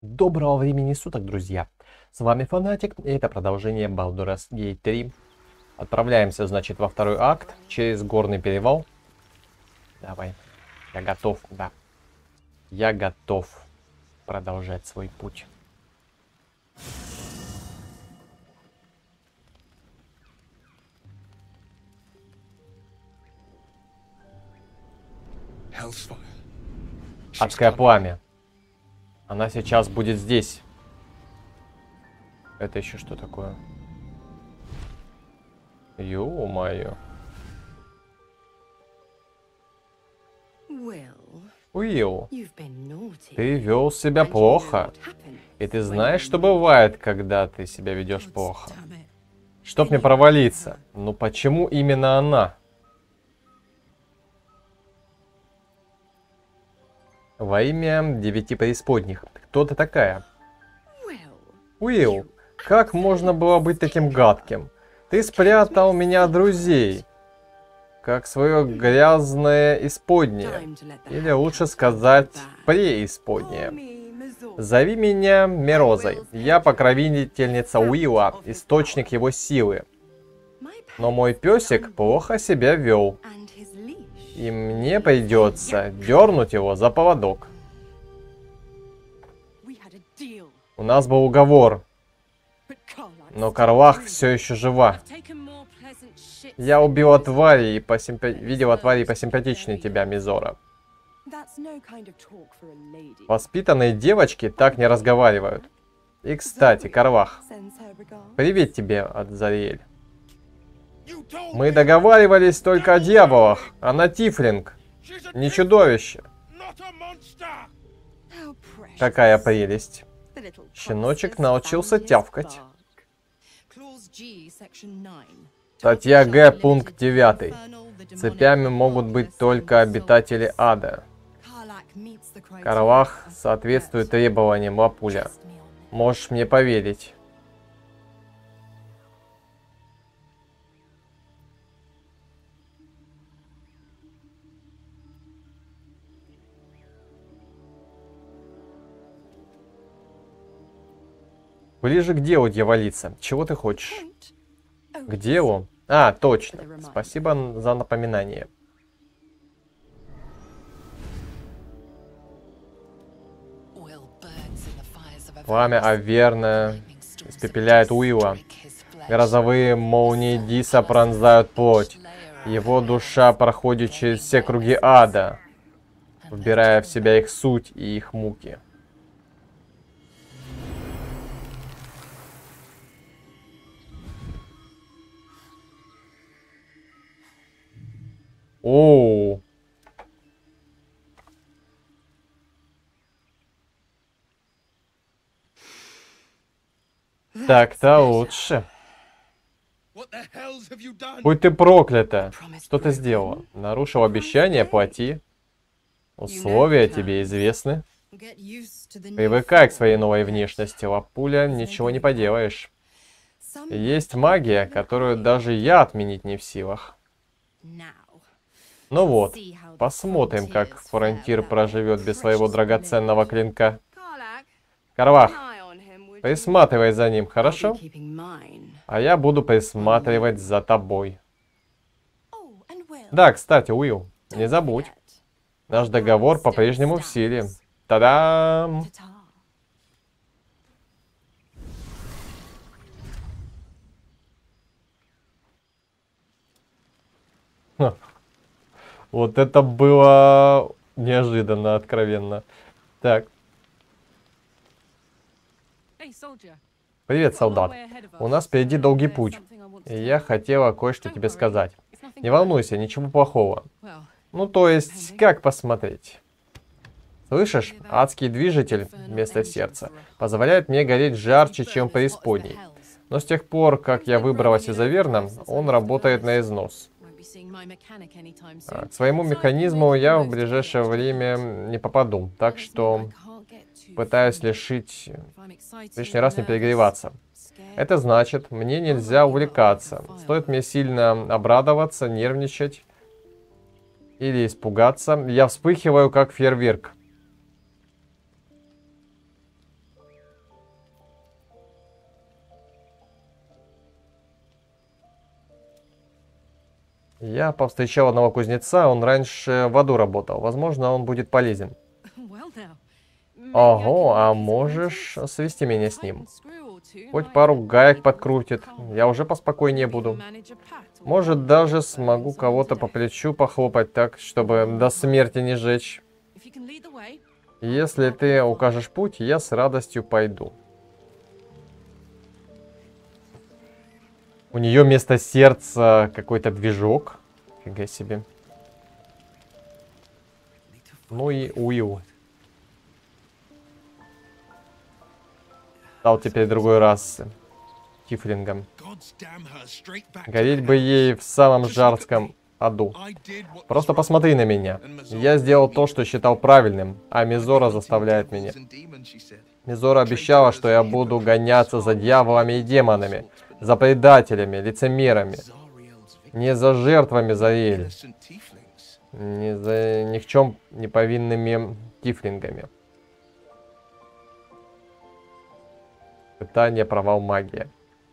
Доброго времени суток, друзья! С вами Фанатик, и это продолжение Baldur's Gate 3. Отправляемся, значит, во второй акт, через горный перевал. Давай, я готов, да. Я готов продолжать свой путь. Адское пламя. Она сейчас будет здесь. Это еще что такое? Ё-моё. Уилл, ты вел себя плохо. И ты знаешь, что бывает, когда ты себя ведешь плохо. Чтоб мне провалиться. Ну почему именно она? Во имя 9 преисподних. Кто ты такая? Уилл, как можно было быть таким гадким? Ты спрятал меня от друзей. Как свое грязное исподнее. Или лучше сказать, преисподнее. Зови меня Мерозой. Я покровительница Уилла, источник его силы. Но мой песик плохо себя вел. И мне придется дернуть его за поводок. У нас был уговор. Но Карлах все еще жива. Я убила твари и видела твари посимпатичнее тебя, Мизора. Воспитанные девочки так не разговаривают. И, кстати, Карлах, привет тебе от Зариэль. Мы договаривались только о дьяволах, а на Тифлинг. Не чудовище. Какая прелесть. Щеночек научился тявкать. Статья Г, пункт 9. Цепями могут быть только обитатели ада. Карлах соответствует требованиям Лапуля. Можешь мне поверить. Ближе к делу, дьяволица. Чего ты хочешь? К делу? А, точно. Спасибо за напоминание. Пламя Аверна испепеляет Уилла. Грозовые молнии Диса пронзают плоть. Его душа проходит через все круги ада, вбирая в себя их суть и их муки. Оу. Так-то лучше. Будь ты проклята. Что ты сделала? Нарушил обещание, плати. Условия тебе известны. Привыкай к своей новой внешности, Лапуля, ничего не поделаешь. Есть магия, которую даже я отменить не в силах. Ну вот, посмотрим, как Фронтир проживет без своего драгоценного клинка. Карлах, присматривай за ним, хорошо? А я буду присматривать за тобой. Да, кстати, Уилл, не забудь. Наш договор по-прежнему в силе. Та-дам! Вот это было неожиданно, откровенно. Так. Привет, солдат. У нас впереди долгий путь. И я хотела кое-что тебе сказать. Не волнуйся, ничего плохого. Ну, то есть, как посмотреть? Слышишь, адский движитель вместо сердца позволяет мне гореть жарче, чем преисподней. Но с тех пор, как я выбралась из Аверна, он работает на износ. К своему механизму я в ближайшее время не попаду, так что пытаюсь лишний раз не перегреваться. Это значит, мне нельзя увлекаться. Стоит мне сильно обрадоваться, нервничать или испугаться, я вспыхиваю как фейерверк. Я повстречал одного кузнеца, он раньше в аду работал. Возможно, он будет полезен. Ого, а можешь свести меня с ним? Хоть пару гаек подкрутит, я уже поспокойнее буду. Может, даже смогу кого-то по плечу похлопать так, чтобы до смерти не жечь. Если ты укажешь путь, я с радостью пойду. У нее вместо сердца какой-то движок. Фига себе. Ну и Уилл. Стал теперь другой расы. Тифлингом. Гореть бы ей в самом жарском аду. Просто посмотри на меня. Я сделал то, что считал правильным, а Мизора заставляет меня. Мизора обещала, что я буду гоняться за дьяволами и демонами, за предателями, лицемерами. Не за жертвами Зариэль. Не за ни в чем не повинными тифлингами. Пытание, провал, магия.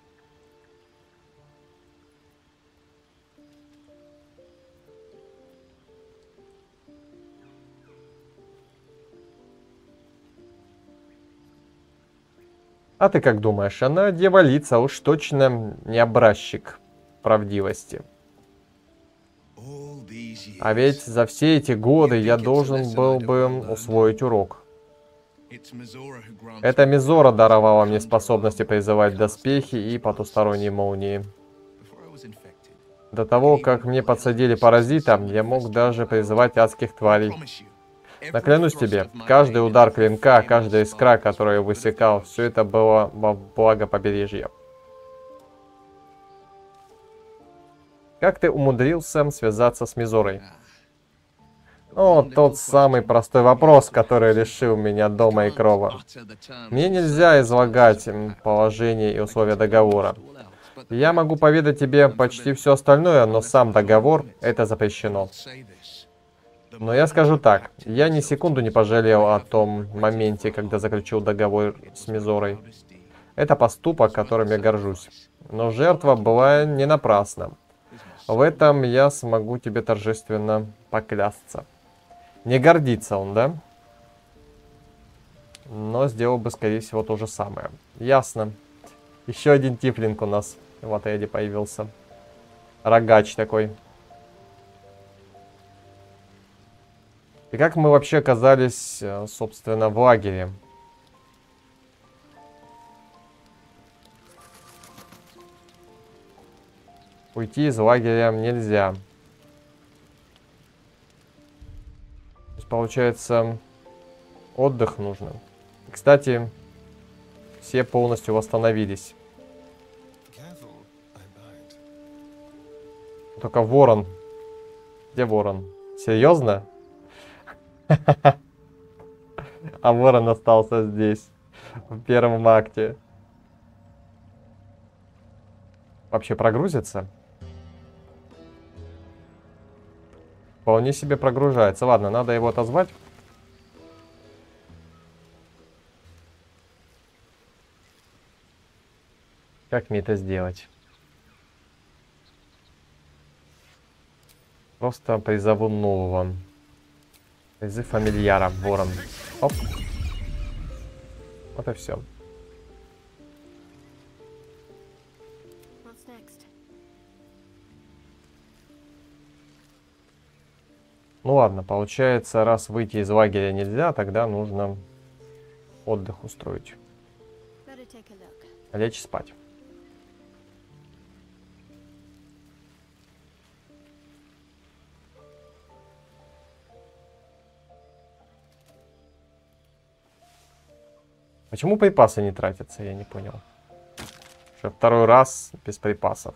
А ты как думаешь, она дьяволица, уж точно не образчик правдивости. А ведь за все эти годы я должен был бы усвоить урок. Это Мизора даровала мне способности призывать доспехи и потусторонние молнии. До того, как мне подсадили паразита, я мог даже призывать адских тварей. Но клянусь тебе, каждый удар клинка, каждая искра, которую я высекал, все это было во благо побережья. Как ты умудрился связаться с Мизорой? О, тот самый простой вопрос, который лишил меня дома и крова. Мне нельзя излагать положение и условия договора. Я могу поведать тебе почти все остальное, но сам договор — это запрещено. Но я скажу так, я ни секунду не пожалел о том моменте, когда заключил договор с Мизорой. Это поступок, которым я горжусь. Но жертва была не напрасна. В этом я смогу тебе торжественно поклясться. Не гордится он, да? Но сделал бы, скорее всего, то же самое. Ясно. Еще один тифлинг у нас в отряде появился. Рогач такой. И как мы вообще оказались, собственно, в лагере? Уйти из лагеря нельзя. То есть, получается, отдых нужно. Кстати, все полностью восстановились. Только ворон. Где ворон? Серьезно? А ворон остался здесь, в первом акте. Вообще прогрузится? Вполне себе прогружается. Ладно, надо его отозвать. Как мне это сделать? Просто призову нового. Призыв фамильяра, ворон. Оп. Вот и все. Ну ладно, получается, раз выйти из лагеря нельзя, тогда нужно отдых устроить. Лечь спать. Почему припасы не тратятся, я не понял. Уже второй раз без припасов.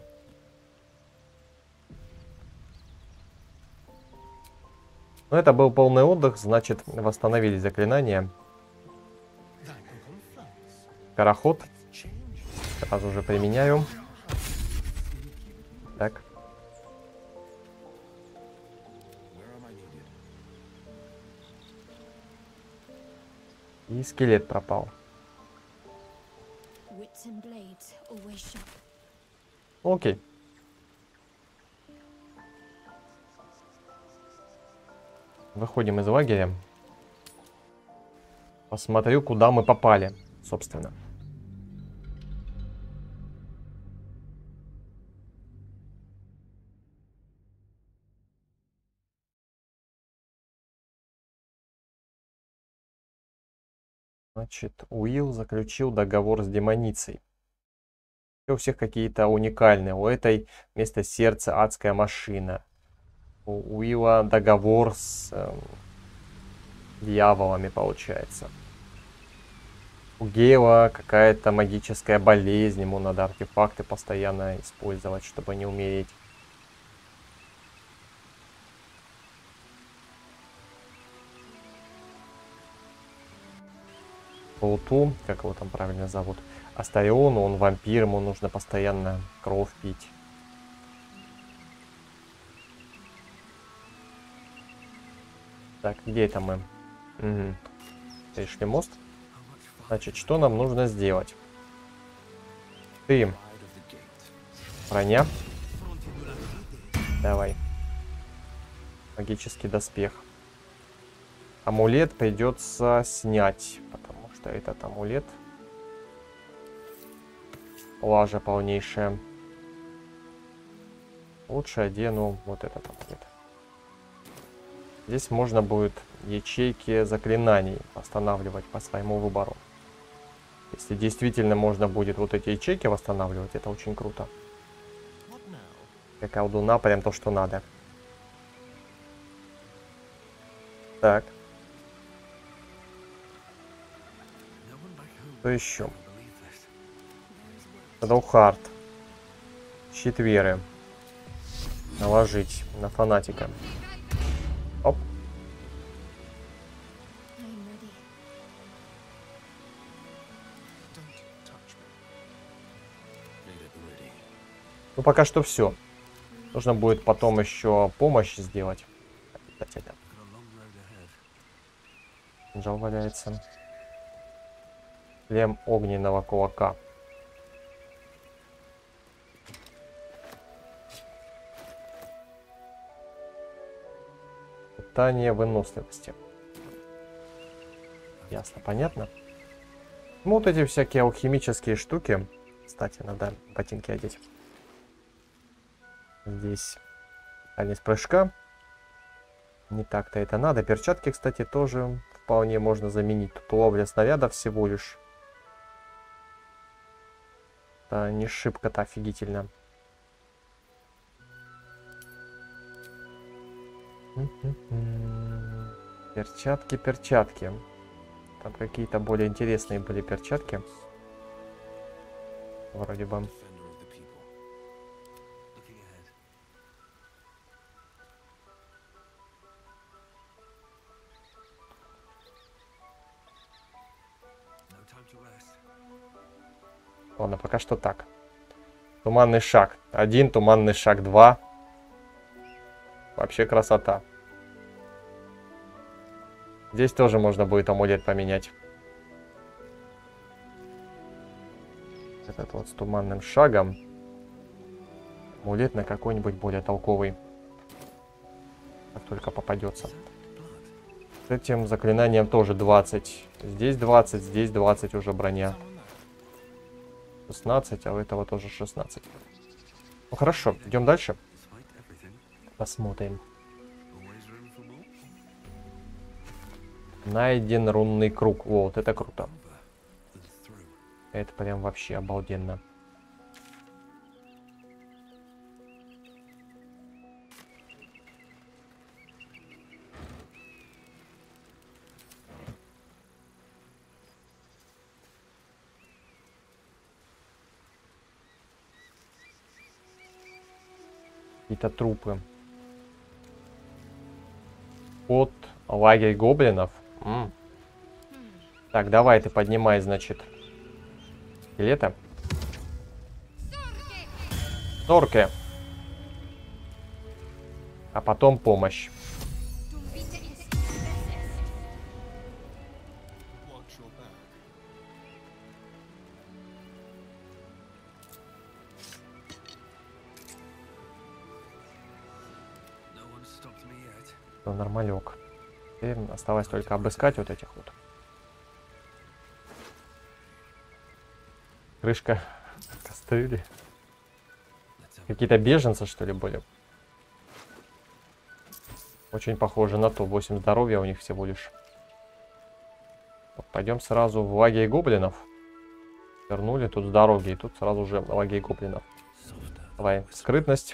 Но это был полный отдых, значит, восстановили заклинания. Скороход. Сразу же применяю. Так. И скелет пропал. Окей. Выходим из лагеря. Посмотрю, куда мы попали, собственно. Значит, Уилл заключил договор с демоницей. У всех какие-то уникальные. У этой вместо сердца адская машина. У Уилла договор с дьяволами, получается. У Гейла какая-то магическая болезнь. Ему надо артефакты постоянно использовать, чтобы не умереть. Болту, как его там правильно зовут, Астариону, он вампир, ему нужно постоянно кровь пить. Так, где это мы? Угу. Перешли мост. Значит, что нам нужно сделать? Ты. Броня. Давай. Магический доспех. Амулет придется снять, потому что этот амулет лажа полнейшая. Лучше одену вот этот амулет. Здесь можно будет ячейки заклинаний восстанавливать по своему выбору. Если действительно можно будет вот эти ячейки восстанавливать, это очень круто. Для колдуна прям то, что надо. Так. Что еще? Далхард. Щит веры. Наложить на фанатика. Оп. Ну, пока что все. Нужно будет потом еще помощь сделать. Обязательно. Кинжал валяется. Шлем огненного кулака. Питание выносливости. Ясно, понятно. Ну, вот эти всякие алхимические штуки. Кстати, надо ботинки одеть. Здесь танец прыжка. Не так-то это надо. Перчатки, кстати, тоже вполне можно заменить. Тут ловля снарядов всего лишь. Это не шибко-то офигительно. Перчатки, перчатки. Там какие-то более интересные были перчатки. Вроде бы. Ладно, пока что так. Туманный шаг 1, туманный шаг 2. Вообще красота. Здесь тоже можно будет амулет поменять. Этот вот с туманным шагом. Амулет на какой-нибудь более толковый. Как только попадется. С этим заклинанием тоже 20. Здесь 20, здесь 20 уже броня. 16, а у этого тоже 16. Ну хорошо, идем дальше. Посмотрим. Найден рунный круг. О, вот это круто. Это прям вообще обалденно. Какие-то трупы. От лагерь гоблинов. Так, давай ты поднимай, значит, скелета. Торки. А потом помощь. Нормалек. Теперь осталось только обыскать вот этих вот. Крышка кастрюли. Какие-то беженцы, что ли, были? Очень похоже на то. 8 здоровья у них всего лишь. Пойдем сразу в лагерь гоблинов. Вернули тут с дороги. И тут сразу же лагерь гоблинов. Давай, скрытность.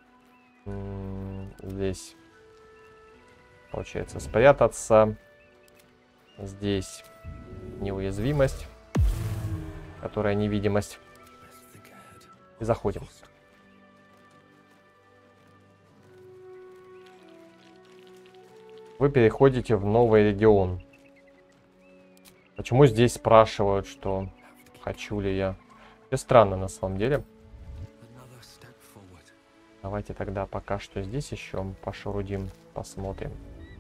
Здесь получается спрятаться. Здесь неуязвимость, которая невидимость. И заходим. Вы переходите в новый регион. Почему здесь спрашивают, что хочу ли я? Это странно на самом деле. Давайте тогда пока что здесь еще пошурудим, посмотрим.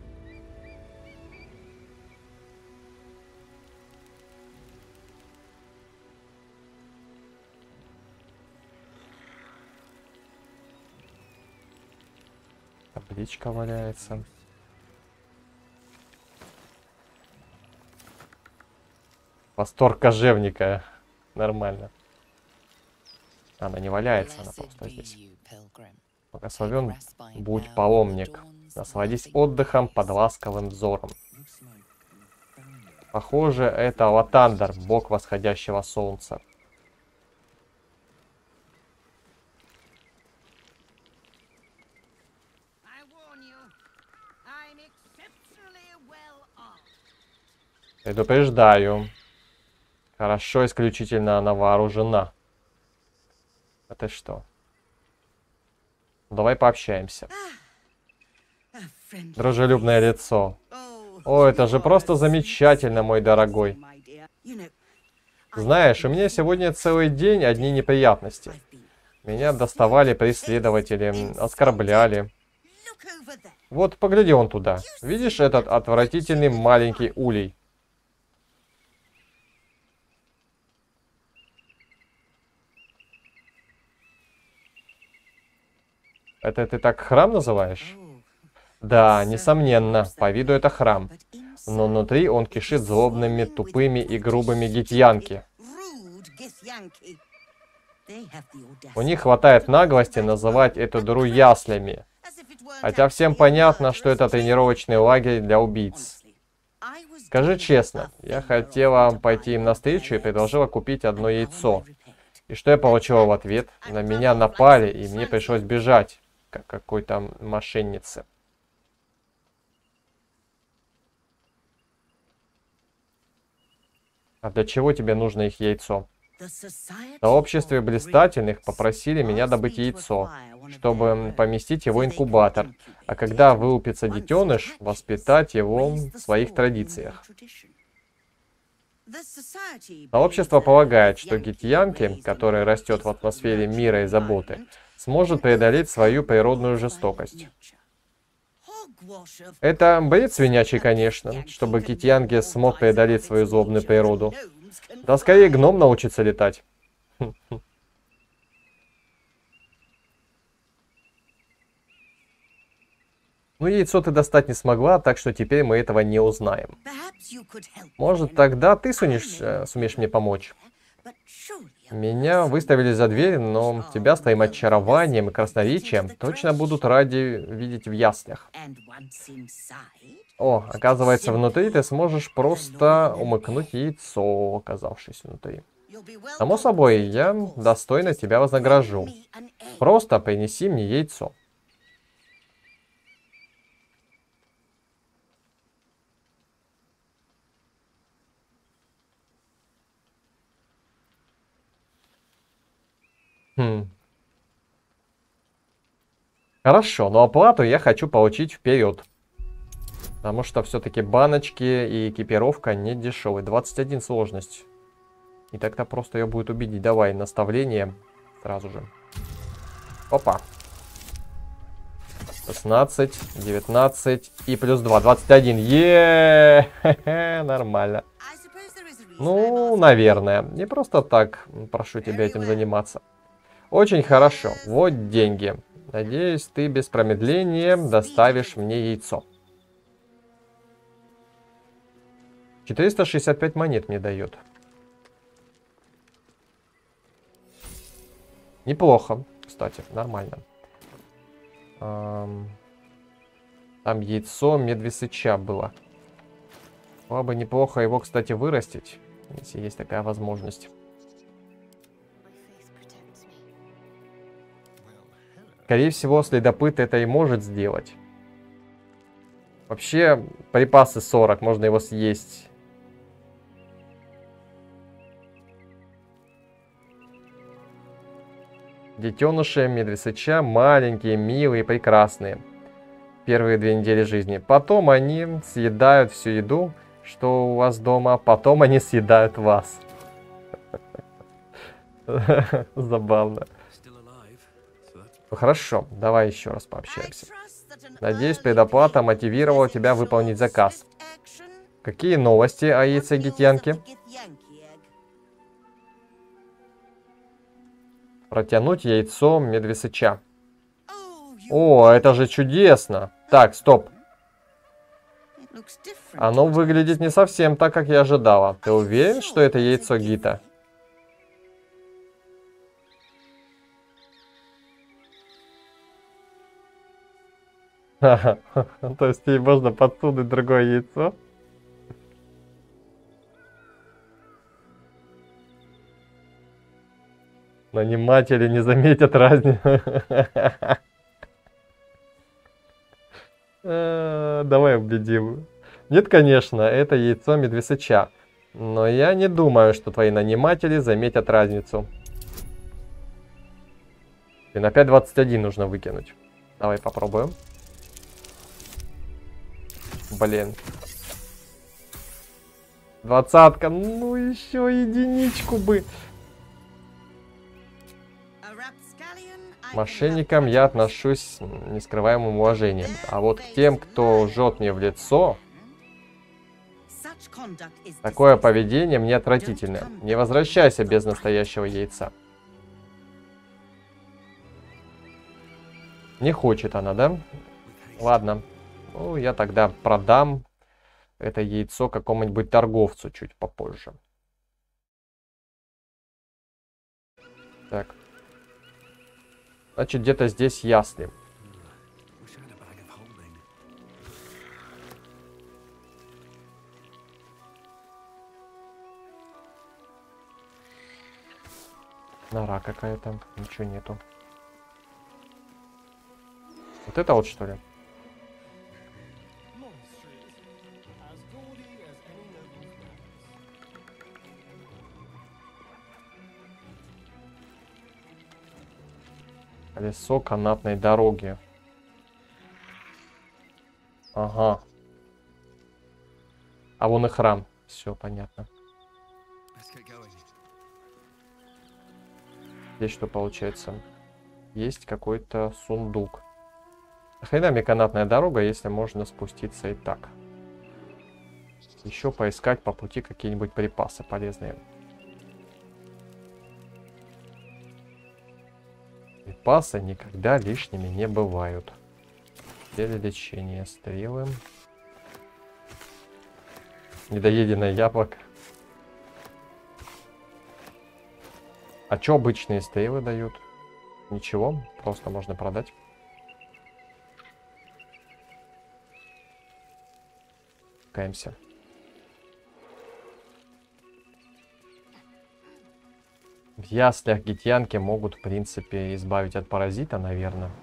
Табличка валяется. Восторг кожевника. Нормально. Она не валяется, она просто здесь. Благословен будь паломник. Насладись отдыхом под ласковым взором. Похоже, это Латандр, бог восходящего солнца. Предупреждаю. Хорошо, исключительно она вооружена. А ты что? Давай пообщаемся. Дружелюбное лицо. О, это же просто замечательно, мой дорогой. Знаешь, у меня сегодня целый день одни неприятности. Меня доставали преследователи, оскорбляли. Вот, погляди вон туда. Видишь этот отвратительный маленький улей? Это ты так храм называешь? Да, несомненно, по виду это храм. Но внутри он кишит злобными, тупыми и грубыми гитьянки. У них хватает наглости называть эту дыру яслями. Хотя всем понятно, что это тренировочный лагерь для убийц. Скажи честно, я хотела пойти им навстречу и предложила купить одно яйцо. И что я получила в ответ? На меня напали, и мне пришлось бежать, как какой-то мошеннице. А для чего тебе нужно их яйцо? В сообществе блистательных попросили меня добыть яйцо, чтобы поместить его в инкубатор, а когда вылупится детеныш, воспитать его в своих традициях. Сообщество полагает, что гитьянки, которая растет в атмосфере мира и заботы, сможет преодолеть свою природную жестокость. Это бред свинячий, конечно, чтобы гитьянки смог преодолеть свою злобную природу. Да скорее гном научится летать. Ну, яйцо ты достать не смогла, так что теперь мы этого не узнаем. Может, тогда ты сумеешь мне помочь? Меня выставили за дверь, но тебя с твоим очарованием и красноречием точно будут ради видеть в яслях. О, оказывается, внутри ты сможешь просто умыкнуть яйцо, оказавшись внутри. Само собой, я достойно тебя вознагражу. Просто принеси мне яйцо. Хорошо, но оплату я хочу получить вперед. Потому что все-таки баночки и экипировка не дешевые. 21 сложность. И так-то просто ее будет убедить. Давай, наставление сразу же. Опа. 16, 19 и плюс 2. 21. Еее, нормально. Ну, наверное. Не просто так прошу тебя этим заниматься. Очень хорошо. Вот деньги. Надеюсь, ты без промедления доставишь мне яйцо. 465 монет мне дает. Неплохо, кстати, нормально. Там яйцо медвесыча было. Было бы неплохо его, кстати, вырастить, если есть такая возможность. Скорее всего, следопыт это и может сделать. Вообще, припасы 40, можно его съесть. Детеныши медвесыча маленькие, милые, прекрасные. Первые 2 недели жизни. Потом они съедают всю еду, что у вас дома. Потом они съедают вас. Забавно. Хорошо, давай еще раз пообщаемся. Надеюсь, предоплата мотивировала тебя выполнить заказ. Какие новости о яйце Гитьянки? Протянуть яйцо медвесыча. О, это же чудесно. Так, стоп. Оно выглядит не совсем так, как я ожидала. Ты уверен, что это яйцо Гита? То есть ей можно подсунуть другое яйцо? Наниматели не заметят разницу. Давай убедим. Нет, конечно, это яйцо медвесыча. Но я не думаю, что твои наниматели заметят разницу. И на 5.21 нужно выкинуть. Давай попробуем. Блин. 20-ка. Ну еще единичку бы. Мошенникам я отношусь с нескрываемым уважением. А вот к тем, кто жжет мне в лицо, такое поведение мне отвратительно. Не возвращайся без настоящего яйца. Не хочет она, да? Ладно. Ну, я тогда продам это яйцо какому-нибудь торговцу чуть попозже. Так. Значит, где-то здесь ясли. Нора какая-то. Ничего нету. Вот это вот, что ли? Колесо канатной дороги. Ага. А вон и храм. Все понятно. Здесь что получается? Есть какой-то сундук. Нахрена мне канатная дорога, если можно спуститься и так? Еще поискать по пути какие-нибудь припасы полезные. Припасы никогда лишними не бывают. Зелье лечения, стрелы. Недоеденное яблоко. А что обычные стрелы дают? Ничего, просто можно продать. Каемся. В яслях гитьянки могут, в принципе, избавить от паразита, наверное.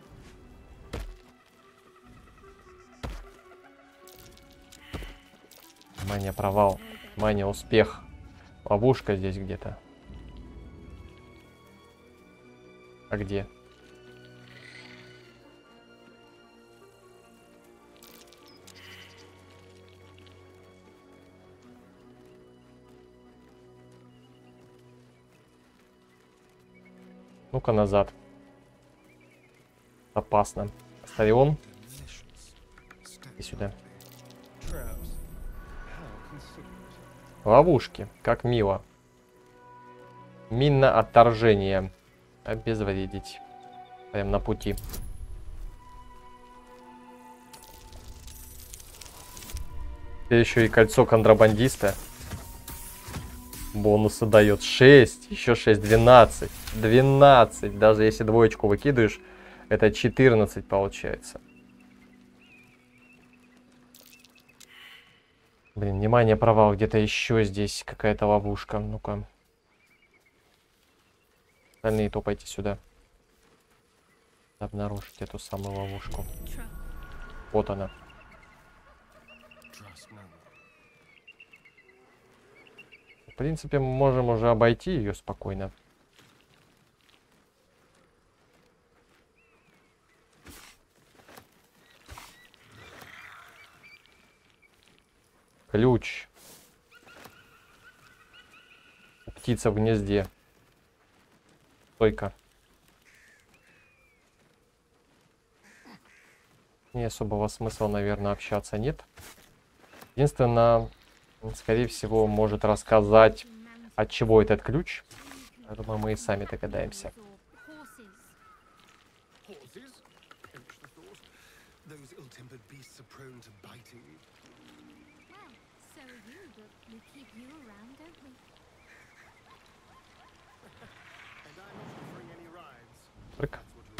Внимание, провал. Внимание, успех. Ловушка здесь где-то. А где? Ну-ка назад. Опасно. Астарион. И сюда. Ловушки. Как мило. Минное отторжение. Обезвредить. Прям на пути. Еще и кольцо контрабандиста. Бонусы дает 6, еще 6, 12. 12. Даже если двоечку выкидываешь, это 14 получается. Блин, внимание, провал. Где-то еще здесь какая-то ловушка. Ну-ка. Остальные топайте сюда. Обнаружить эту самую ловушку. Вот она. В принципе, мы можем уже обойти ее спокойно. Ключ. Птица в гнезде. Стойка. Не особого смысла, наверное, общаться нет. Единственное, скорее всего, может рассказать, от чего этот ключ. Я думаю, мы и сами догадаемся. Прыг.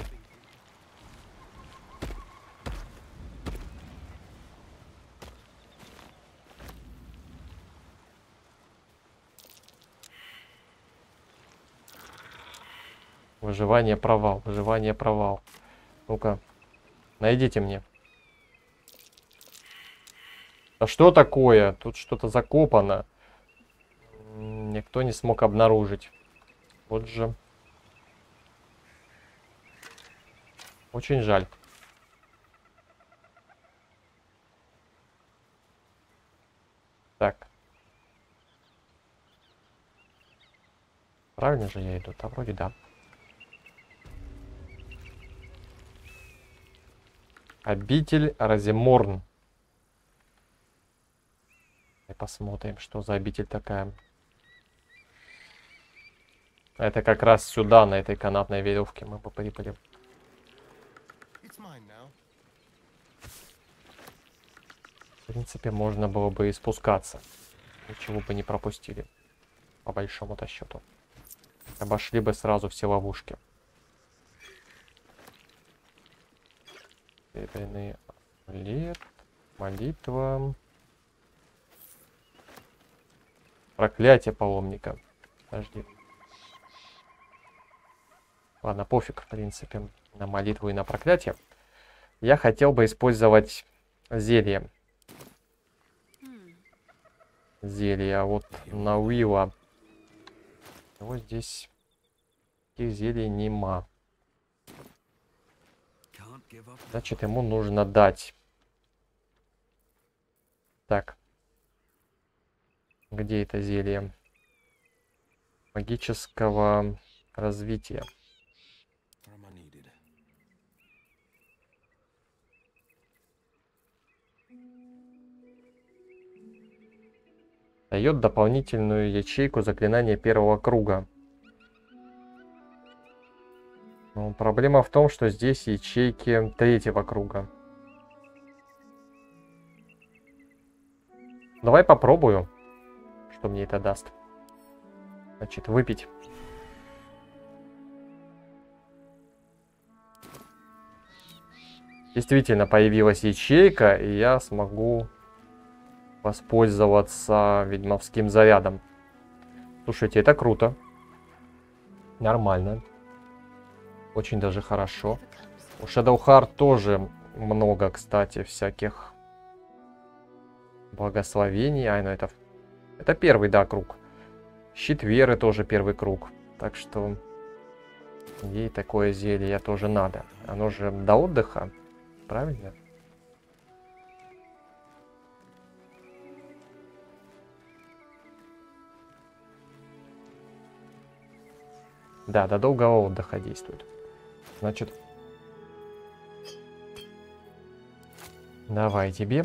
Выживание, провал. Выживание, провал. Ну-ка, найдите мне. А что такое? Тут что-то закопано. Никто не смог обнаружить. Вот же. Очень жаль. Так. Правильно же я иду? Да, вроде да. Обитель Разиморн. И посмотрим, что за обитель такая. Это как раз сюда, на этой канатной веревке мы бы прибыли. В принципе, можно было бы и спускаться. Ничего бы не пропустили. По большому-то счету. Обошли бы сразу все ловушки. Серебряный амулет. Молитва. Проклятие паломника. Подожди. Ладно, пофиг, в принципе, на молитву и на проклятие. Я хотел бы использовать зелье. Зелье. А вот на Уилла. Вот здесь таких зелий нема. Значит, ему нужно дать. Так. Где это зелье? Магического развития. Дает дополнительную ячейку заклинания первого круга. Но проблема в том, что здесь ячейки третьего круга. Давай попробую, что мне это даст. Значит, выпить. Действительно появилась ячейка, и я смогу воспользоваться ведьмовским зарядом. Слушайте, это круто. Нормально. Очень даже хорошо. У Shadowheart тоже много, кстати, всяких благословений. Ай, ну это первый, да, круг. Щит веры тоже первый круг. Так что ей такое зелье тоже надо. Оно же до отдыха. Правильно? Да, до долгого отдыха действует. Значит, давай тебе.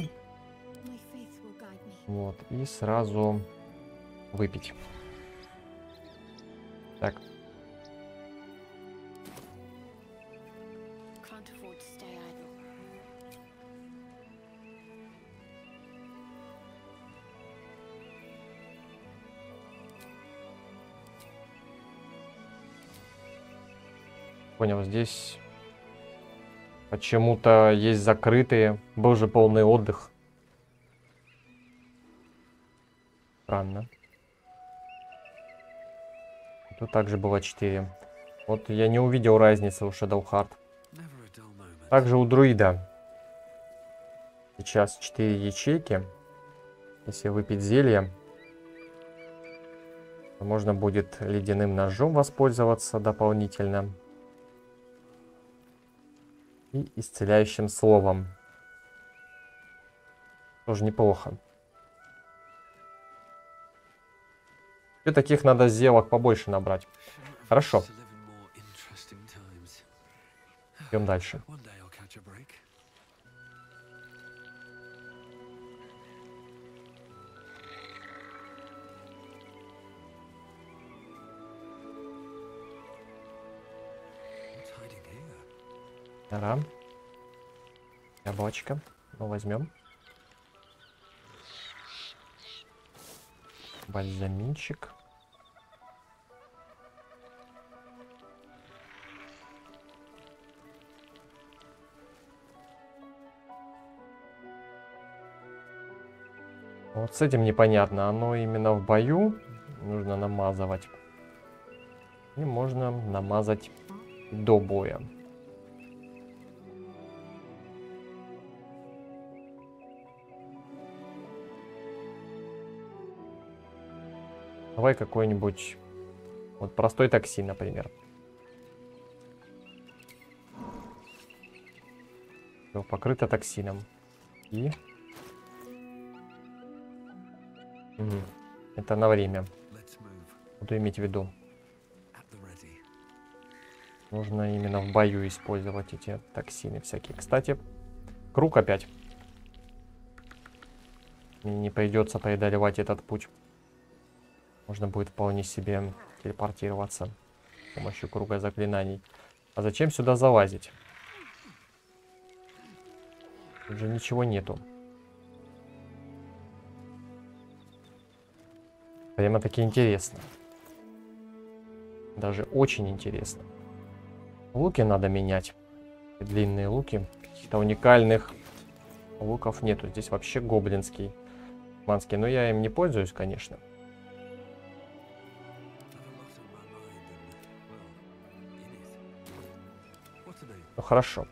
Вот, и сразу выпить. Так. Понял, здесь почему-то есть закрытые. Был же полный отдых. Странно. Тут также было 4. Вот я не увидел разницы у Shadowheart. Также у друида. Сейчас 4 ячейки. Если выпить зелье, то можно будет ледяным ножом воспользоваться дополнительно. И исцеляющим словом. Тоже неплохо. И таких надо сделок побольше набрать. Хорошо. Идем дальше. Ага. Яблочко. Ну, возьмем. Бальзаминчик. Вот с этим непонятно. Оно именно в бою нужно намазывать. И можно намазать до боя. Давай какой-нибудь вот простой токсин, например. Все покрыто токсином. И это на время. Буду иметь в виду. Нужно именно в бою использовать эти токсины всякие. Кстати, круг опять. Мне не придется преодолевать этот путь. Можно будет вполне себе телепортироваться с помощью круга заклинаний. А зачем сюда залазить? Тут же ничего нету. Прямо-таки интересно. Даже очень интересно. Луки надо менять. Длинные луки. Каких-то уникальных луков нету. Здесь вообще гоблинский. Манский. Но я им не пользуюсь, конечно. Ну хорошо.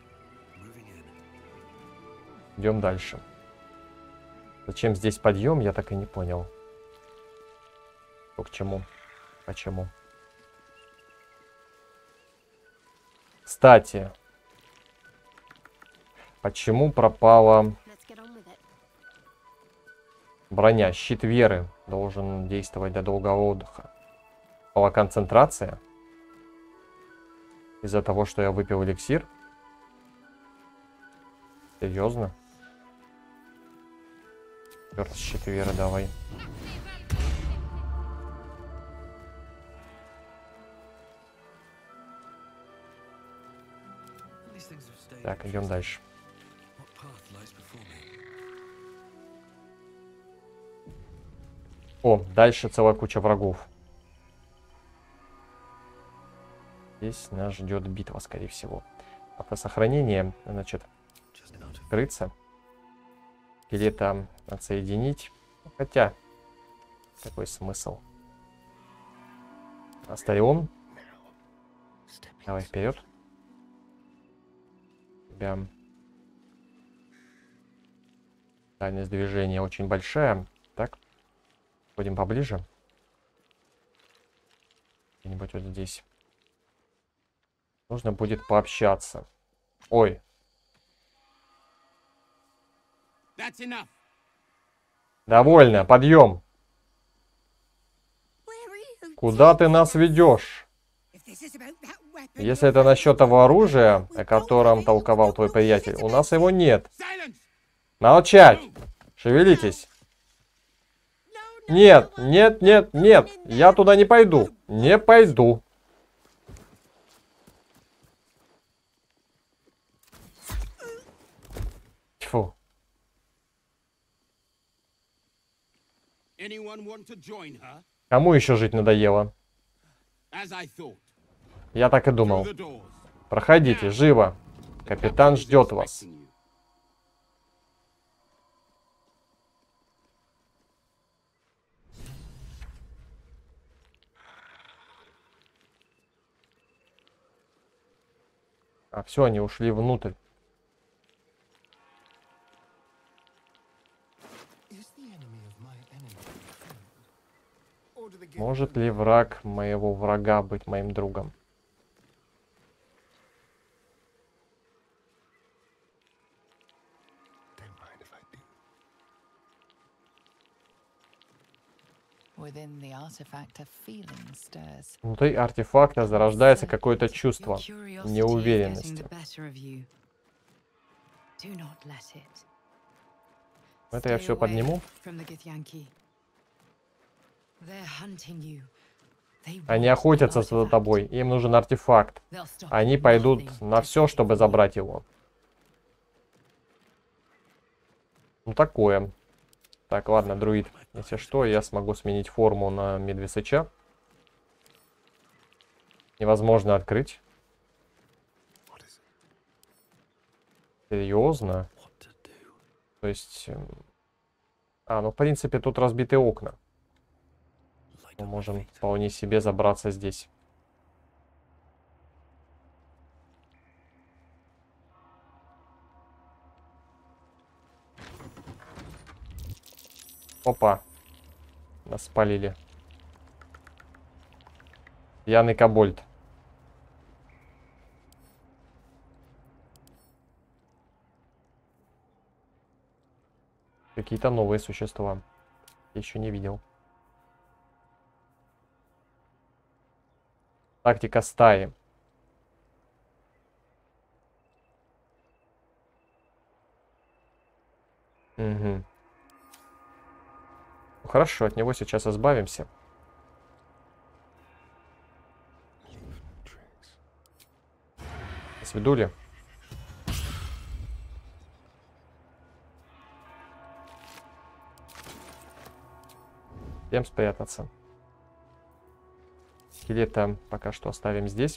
Идем дальше. Зачем здесь подъем, я так и не понял. Что к чему? Почему? Кстати, почему пропала броня? Щит веры должен действовать до долгого отдыха. Пропала концентрация. Из-за того, что я выпил эликсир. Серьезно? Черт, щит веры давай. Так, идем дальше. О, дальше целая куча врагов. Здесь нас ждет битва, скорее всего. Автосохранение, значит, скрыться. Скелета отсоединить. Хотя, какой смысл? Астарион. Давай вперед. Дальность движения очень большая. Так. Будем поближе. Где-нибудь вот здесь. Нужно будет пообщаться. Ой. Довольно. Подъем. Куда ты нас ведешь? Если это насчет того оружия, о котором толковал твой приятель, у нас его нет. Молчать! Шевелитесь! Нет, нет, нет, нет! Я туда не пойду! Не пойду! Тьфу. Кому еще жить надоело? Я так и думал. Проходите, живо. Капитан ждет вас. А, все, они ушли внутрь. Может ли враг моего врага быть моим другом? Внутри артефакта зарождается какое-то чувство неуверенности. Это я все подниму. Они охотятся за тобой, им нужен артефакт. Они пойдут на все, чтобы забрать его. Ну такое. Так, ладно, друид. Если что, я смогу сменить форму на медвесыча. Невозможно открыть. Серьезно? То есть... ну в принципе тут разбитые окна. Мы можем вполне себе забраться здесь. Опа. Нас спалили. Пьяный кобольд. Какие-то новые существа. Еще не видел. Тактика стаи. Угу. Хорошо, от него сейчас избавимся. Свидули. Всем спрятаться. Скелета пока что оставим здесь.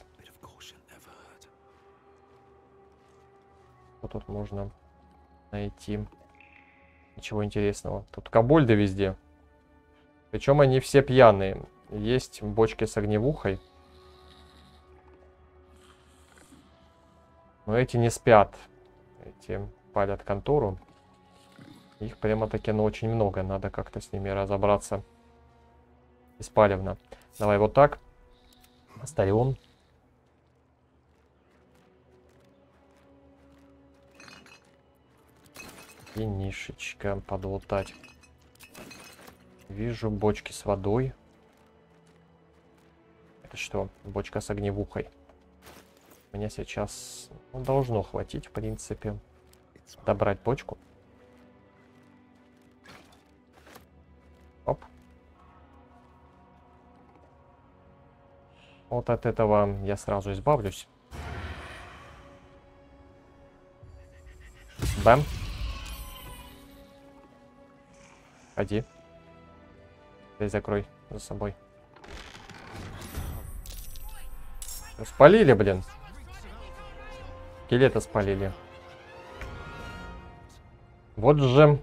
Что тут можно найти? Ничего интересного. Тут кобольды везде. Причем они все пьяные. Есть бочки с огневухой. Но эти не спят. Эти палят контору. Их прямо-таки, очень много. Надо как-то с ними разобраться. Беспалевно. Давай вот так. Астарион. И нишечка подлутать. Вижу бочки с водой. Это что? Бочка с огневухой. Мне сейчас должно хватить, в принципе. Добрать бочку. Оп. Вот от этого я сразу избавлюсь. Бэм. Ходи. Здесь закрой за собой. Спалили, блин. Скелета спалили. Вот же.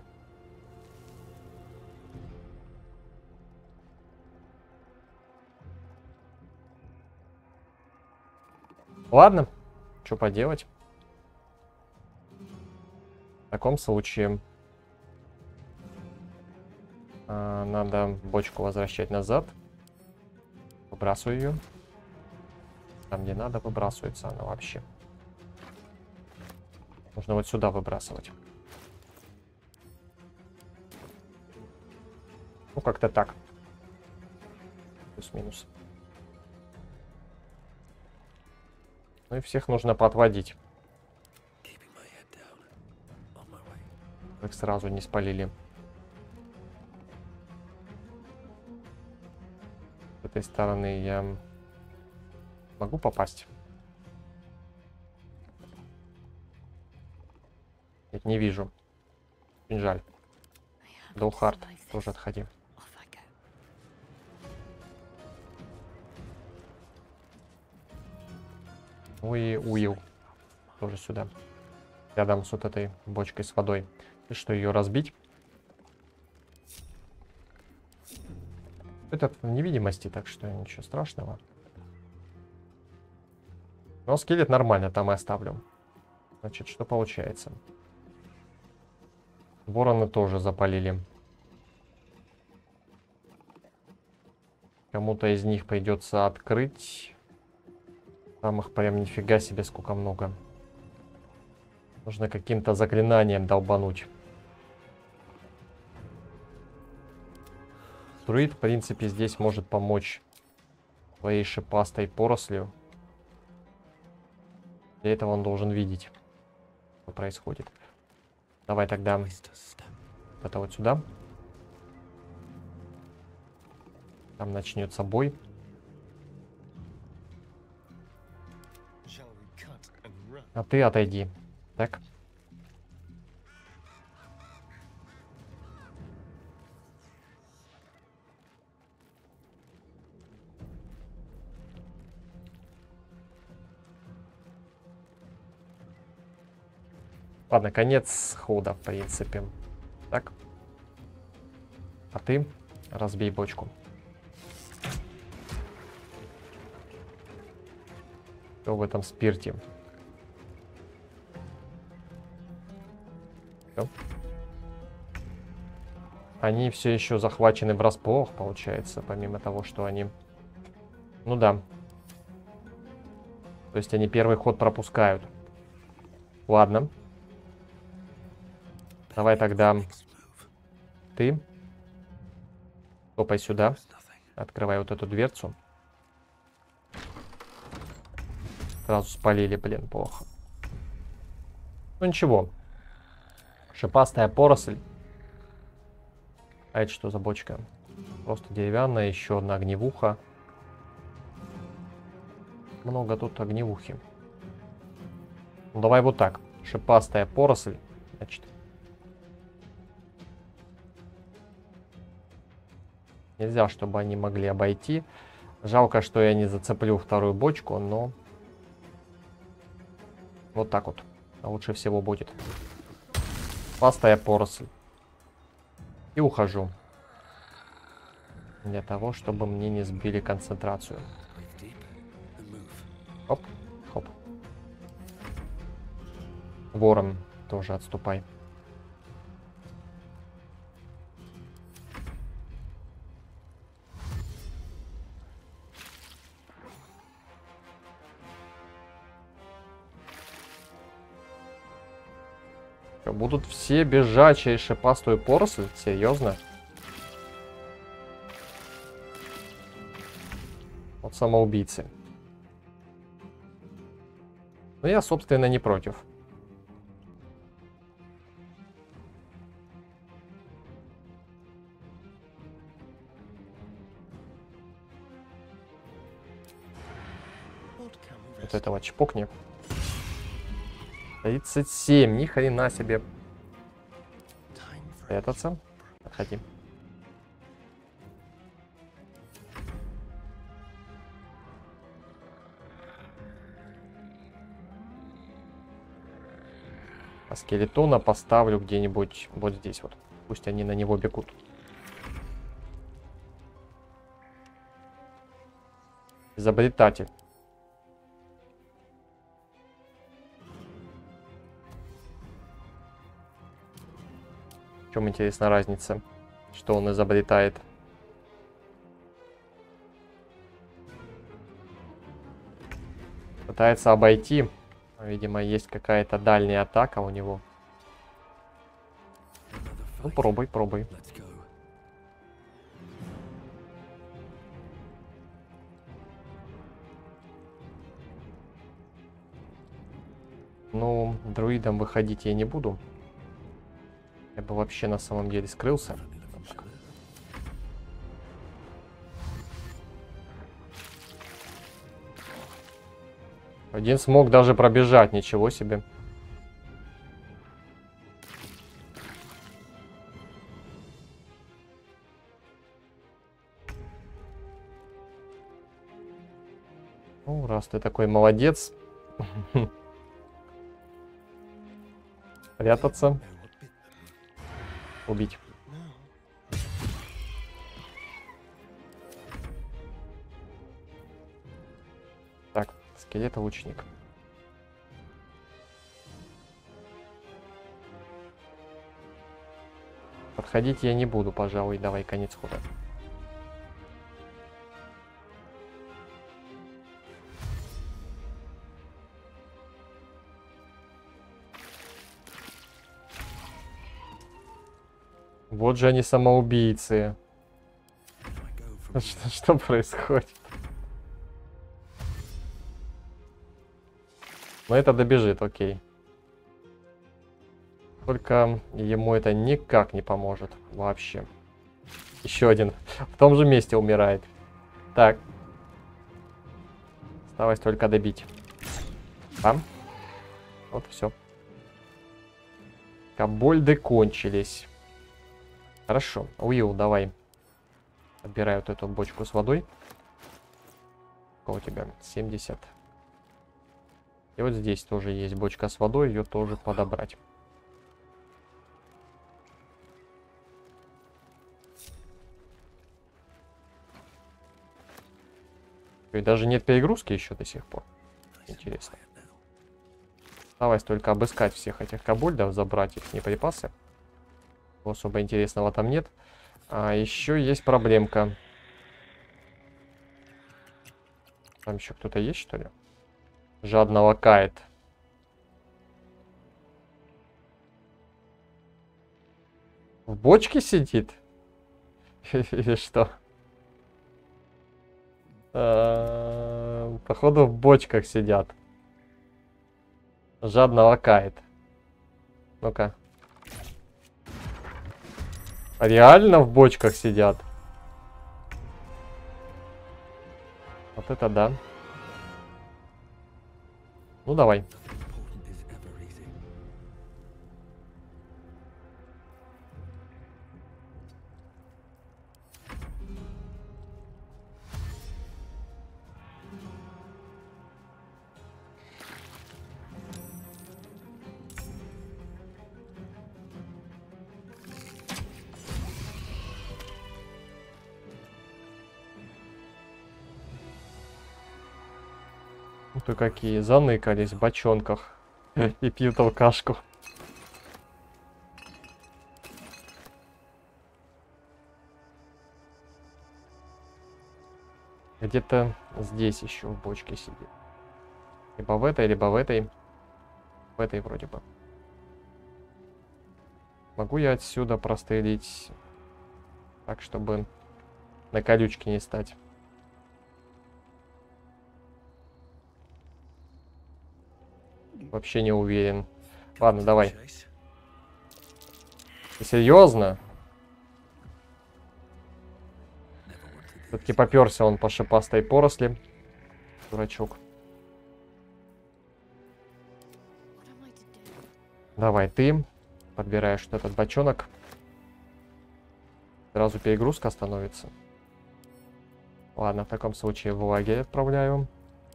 Ладно. Что поделать? В таком случае надо бочку возвращать назад. Выбрасываю ее. Там, где надо, выбрасывается она вообще. Нужно вот сюда выбрасывать. Ну, как-то так. Плюс-минус. Ну и всех нужно подводить. Их сразу не спалили. С этой стороны я могу попасть? Нет, не вижу. Очень жаль. Долхард, тоже отходи. и Уилл. Тоже сюда. Рядом с вот этой бочкой с водой. И что, ее разбить? Это в невидимости, так что ничего страшного. Но скелет нормально, там и оставлю. Значит, что получается? Вороны тоже запалили. Кому-то из них придется открыть. Там их прям нифига себе сколько много. Нужно каким-то заклинанием долбануть. Друид, в принципе, здесь может помочь своей шипастой порослью. Для этого он должен видеть, что происходит. Давай тогда это вот сюда. Там начнется бой. А ты отойди. Так. Ладно, конец хода, в принципе. Так. А ты разбей бочку. Что в этом спирте? Всё. Они все еще захвачены врасплох, получается, помимо того, что они... Ну да. То есть они первый ход пропускают. Ладно. Давай тогда ты топай сюда. Открывай вот эту дверцу. Сразу спалили, блин, плохо. Ну ничего. Шипастая поросль. А это что за бочка? Просто деревянная, еще одна огневуха. Много тут огневухи. Ну давай вот так. Шипастая поросль. Значит. Нельзя, чтобы они могли обойти. Жалко, что я не зацеплю вторую бочку, но... Вот так вот. Лучше всего будет. Шипастая поросль. И ухожу. Для того, чтобы мне не сбили концентрацию. Хоп, хоп. Ворон, тоже отступай. Будут все бежать через шипастую поросль? Серьезно? Вот самоубийцы. Но я, собственно, не против. Вот этого чпокни. 37, ни хрена себе. Прятаться. Отходи. А скелетона поставлю где-нибудь вот здесь вот. Пусть они на него бегут. Изобретатель. В чем, интересна разница, что он изобретает? Пытается обойти. Видимо, есть какая-то дальняя атака у него. Ну, пробуй, пробуй. Ну, друидом выходить я не буду. Я бы вообще на самом деле скрылся. Один смог даже пробежать, ничего себе. Ну, раз ты такой молодец, Прятаться. Убить. Так, скелет-лучник. Подходить я не буду, пожалуй. Давай, конец хода. Вот же они самоубийцы. Что происходит? Но это добежит, окей. Только ему это никак не поможет вообще. Еще один в том же месте умирает. Так. Осталось только добить. Там. Вот все. Кобольды кончились. Хорошо. Уилл, давай. Отбираю вот эту бочку с водой. Сколько у тебя? 70. И вот здесь тоже есть бочка с водой. Ее тоже подобрать. И даже нет перегрузки еще до сих пор. Интересно. Осталось только обыскать всех этих кобольдов, забрать их припасы. Особо интересного там нет. А еще есть проблемка. Там еще кто-то есть, что ли? Жадно лакает. В бочке сидит? Или что? Походу в бочках сидят. Жадно лакает. Ну-ка. Реально в бочках сидят? Вот это да. Ну давай. Ты какие заныкались в бочонках и пьют алкашку. Где-то здесь еще в бочке сидит. Либо в этой, либо в этой. В этой вроде бы. Могу я отсюда прострелить так, чтобы на колючки не стать? Вообще не уверен. Ладно, давай. Ты серьезно? Все-таки поперся он по шипастой поросли. Дурачок. Давай ты подбираешь вот этот бочонок. Сразу перегрузка становится. Ладно, в таком случае в лагерь отправляю.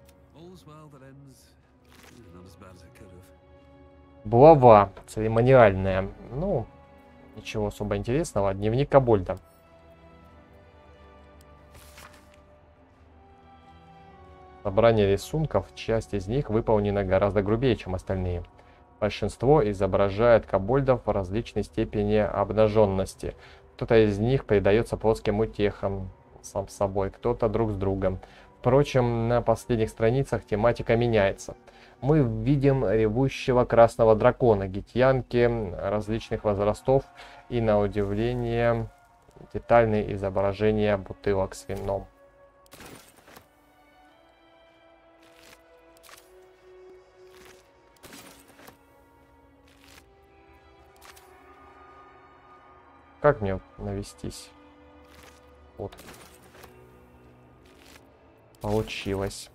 Булава церемониальная. Ну, ничего особо интересного. Дневник Кобольда. Собрание рисунков. Часть из них выполнена гораздо грубее, чем остальные. Большинство изображает кобольдов в различной степени обнаженности. Кто-то из них передается плоским утехам сам с собой, кто-то друг с другом. Впрочем, на последних страницах тематика меняется. Мы видим ревущего красного дракона, гитьянки различных возрастов и, на удивление, детальные изображения бутылок с вином. Как мне навестись? Вот. Получилось.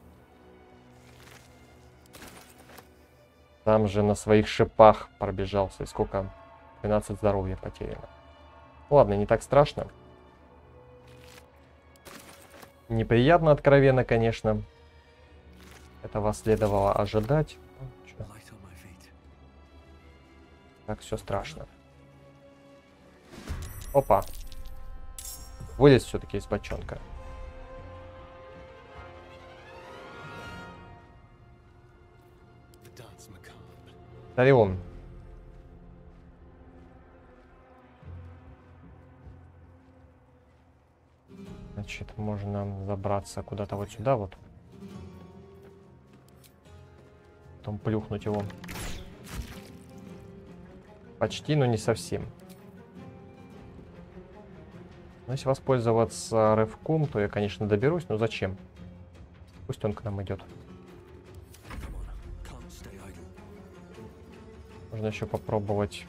Там же на своих шипах пробежался. И сколько? 12 здоровья потеряно. Ладно, не так страшно. Неприятно, откровенно, конечно. Этого следовало ожидать. Так, все страшно. Опа. Вылез все-таки из бочонка. Тарион. Значит, можно забраться куда-то вот сюда вот. Потом плюхнуть его. Почти, но не совсем. Но если воспользоваться рывком, то я, конечно, доберусь, но зачем? Пусть он к нам идет. Можно еще попробовать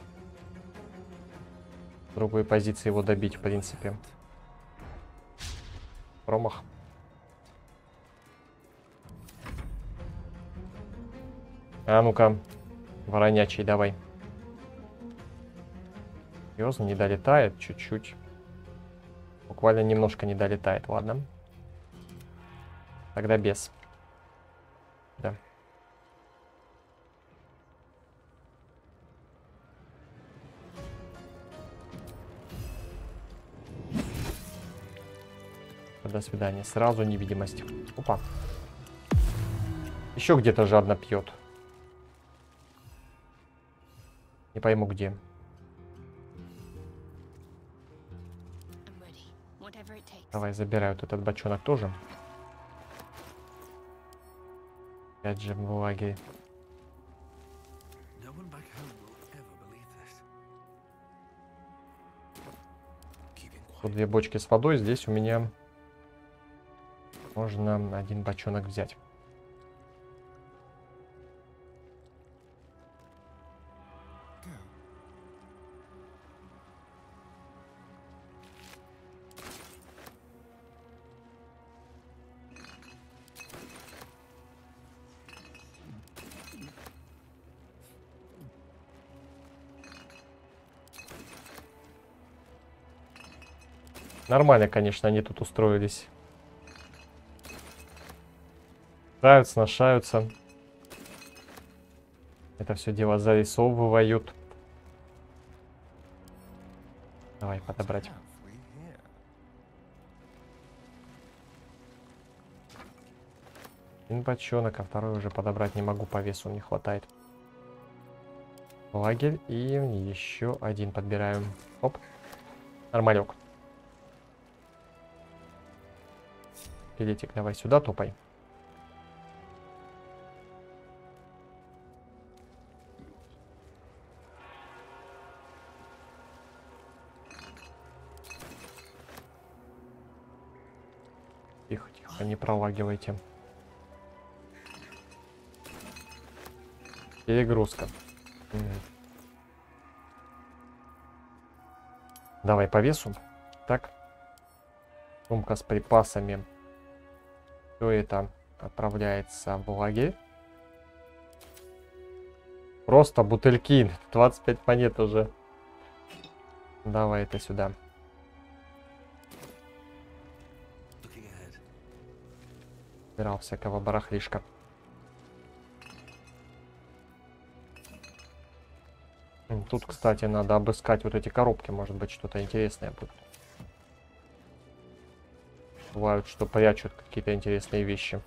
с другой позиции его добить, в принципе. Промах. А ну-ка, воронячий, давай. Серьезно, не долетает чуть-чуть. Буквально немножко не долетает, ладно. Тогда без. Да. До свидания. Сразу невидимость. Опа. Еще где-то жадно пьет. Не пойму где. Давай, забирай вот этот бочонок тоже. Опять же в лагере. Тут 2 бочки с водой. Здесь у меня можно 1 бочонок взять. Нормально, конечно, они тут устроились. Сношаются, сношаются. Это все дело зарисовывают. Давай, подобрать. Один бочонок, а второй уже подобрать не могу, по весу не хватает. Лагерь и еще 1 подбираем. Оп. Нормалек. Пилетик, давай сюда топай. Тихо, тихо, не пролагивайте. Перегрузка. Давай по весу. Так. Сумка с припасами. Все это отправляется в лагерь. Просто бутыльки. 25 монет уже. Давай это сюда. Собирал всякого барахлишка. Тут, кстати, надо обыскать вот эти коробки. Может быть, что-то интересное будет. Бывают, что прячут какие-то интересные вещи.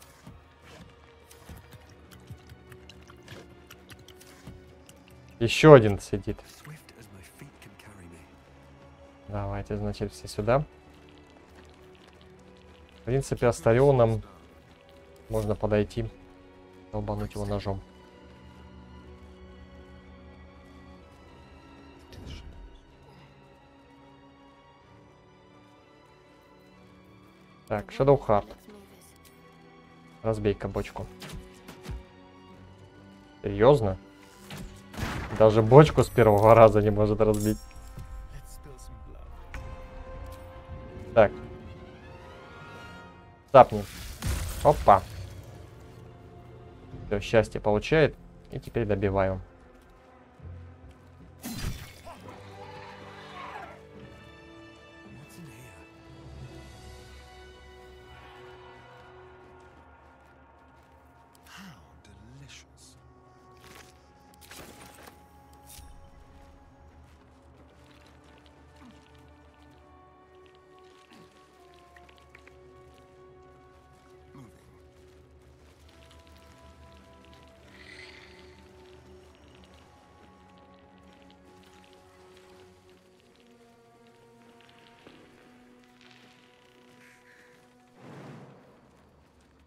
Еще 1 сидит. Давайте, значит, все сюда. В принципе, Астарионом можно подойти, долбануть его ножом. Так, Shadowheart. Разбей-ка бочку. Серьезно? Даже бочку с первого раза не может разбить. Так. Цапни. Опа. Все, счастье получает. И теперь добиваю.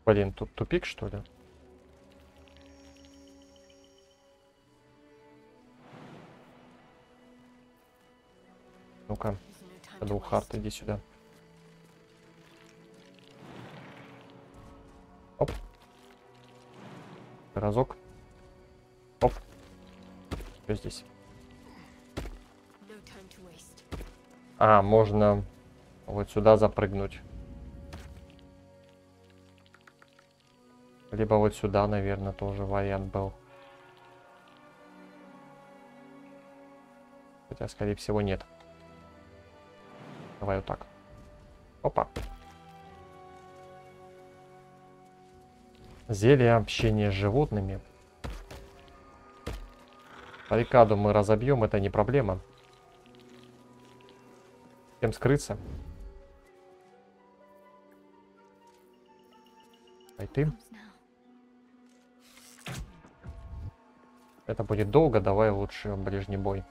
Блин, тут тупик, что ли? Ну-ка, Шадоухарт, иди сюда. Оп. Разок. Оп. Что здесь? А, можно вот сюда запрыгнуть. Либо вот сюда, наверное, тоже вариант был. Хотя, скорее всего, нет. Давай вот так. Опа. Зелье общения с животными. Баррикаду мы разобьем, это не проблема. Всем скрыться. Ай ты. Это будет долго, давай лучше ближний бой.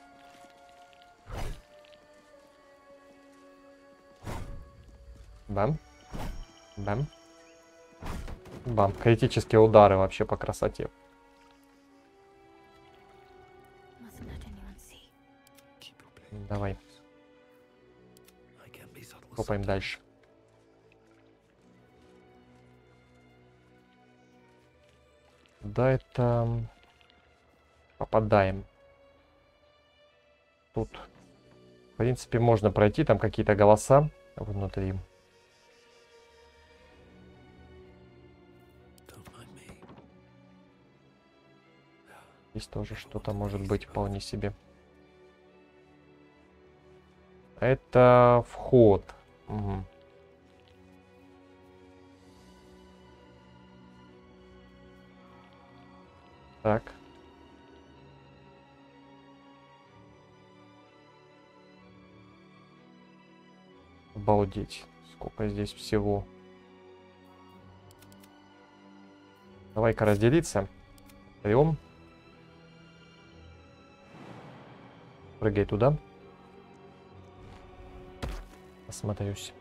Бам. Бам. Бам. Критические удары вообще по красоте. Давай. Копаем дальше. Да, это... Попадаем. Тут, в принципе, можно пройти. Там какие-то голоса внутри. Здесь тоже что-то может быть вполне себе. Это вход. Угу. Так. Обалдеть. Сколько здесь всего. Давай-ка разделиться. Берем. Прыгай туда. Осмотрюсь.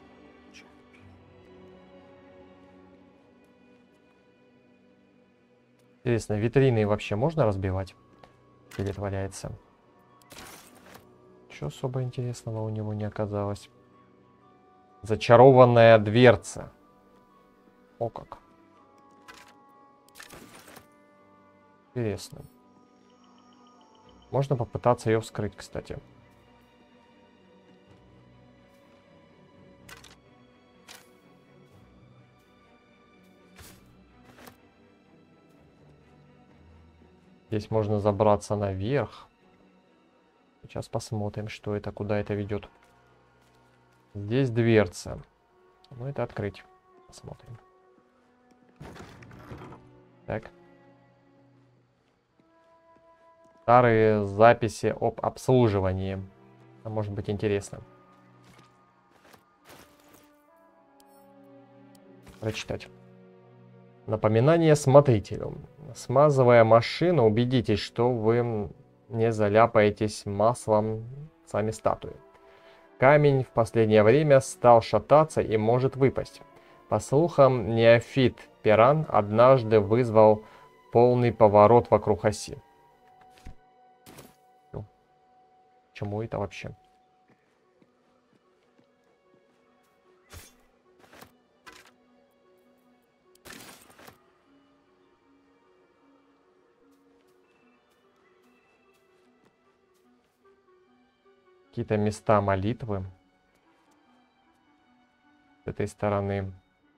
Интересно, витрины вообще можно разбивать? Или валяется? Ничего особо интересного у него не оказалось. Зачарованная дверца. О как. Интересно. Можно попытаться ее вскрыть, кстати. Здесь можно забраться наверх. Сейчас посмотрим, что это, куда это ведет. Здесь дверца. Ну, это открыть. Посмотрим. Так. Старые записи об обслуживании. Это может быть интересно. Прочитать. Напоминание смотрителю. Смазывая машину, убедитесь, что вы не заляпаетесь маслом сами статуи. Камень в последнее время стал шататься и может выпасть. По слухам, неофит Пиран однажды вызвал полный поворот вокруг оси. Ну, чему это вообще? Какие-то места молитвы. С этой стороны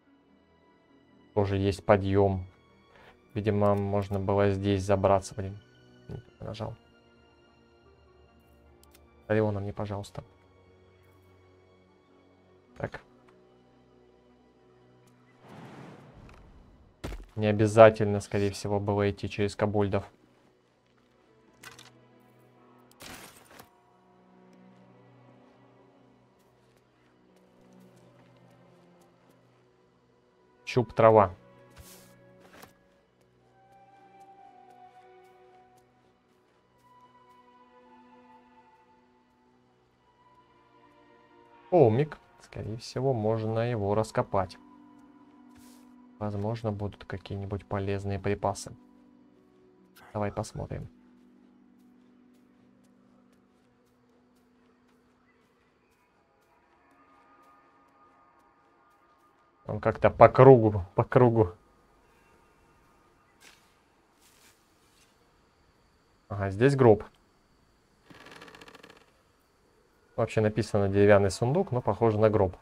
тоже есть подъем. Видимо, можно было здесь забраться, блин. Нажал. Леона мне, пожалуйста. Так. Не обязательно, скорее всего, было идти через кобольдов. Чуб трава. Холмик. Скорее всего, можно его раскопать. Возможно, будут какие-нибудь полезные припасы. Давай посмотрим. Он как-то по кругу, по кругу. Ага, здесь гроб. Вообще написано деревянный сундук, но похоже на гроб.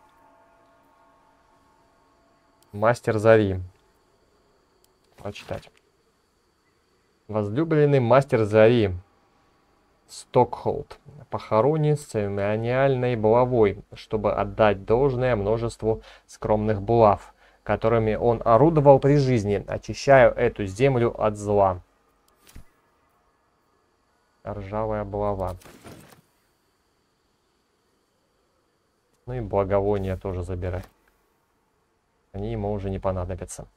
Мастер Зари. Прочитать. Возлюбленный мастер Зари Стокхолд похоронен с церемониальной булавой, чтобы отдать должное множеству скромных булав, которыми он орудовал при жизни, очищая эту землю от зла. Ржавая булава. Ну и благовония тоже забирай. Они ему уже не понадобятся.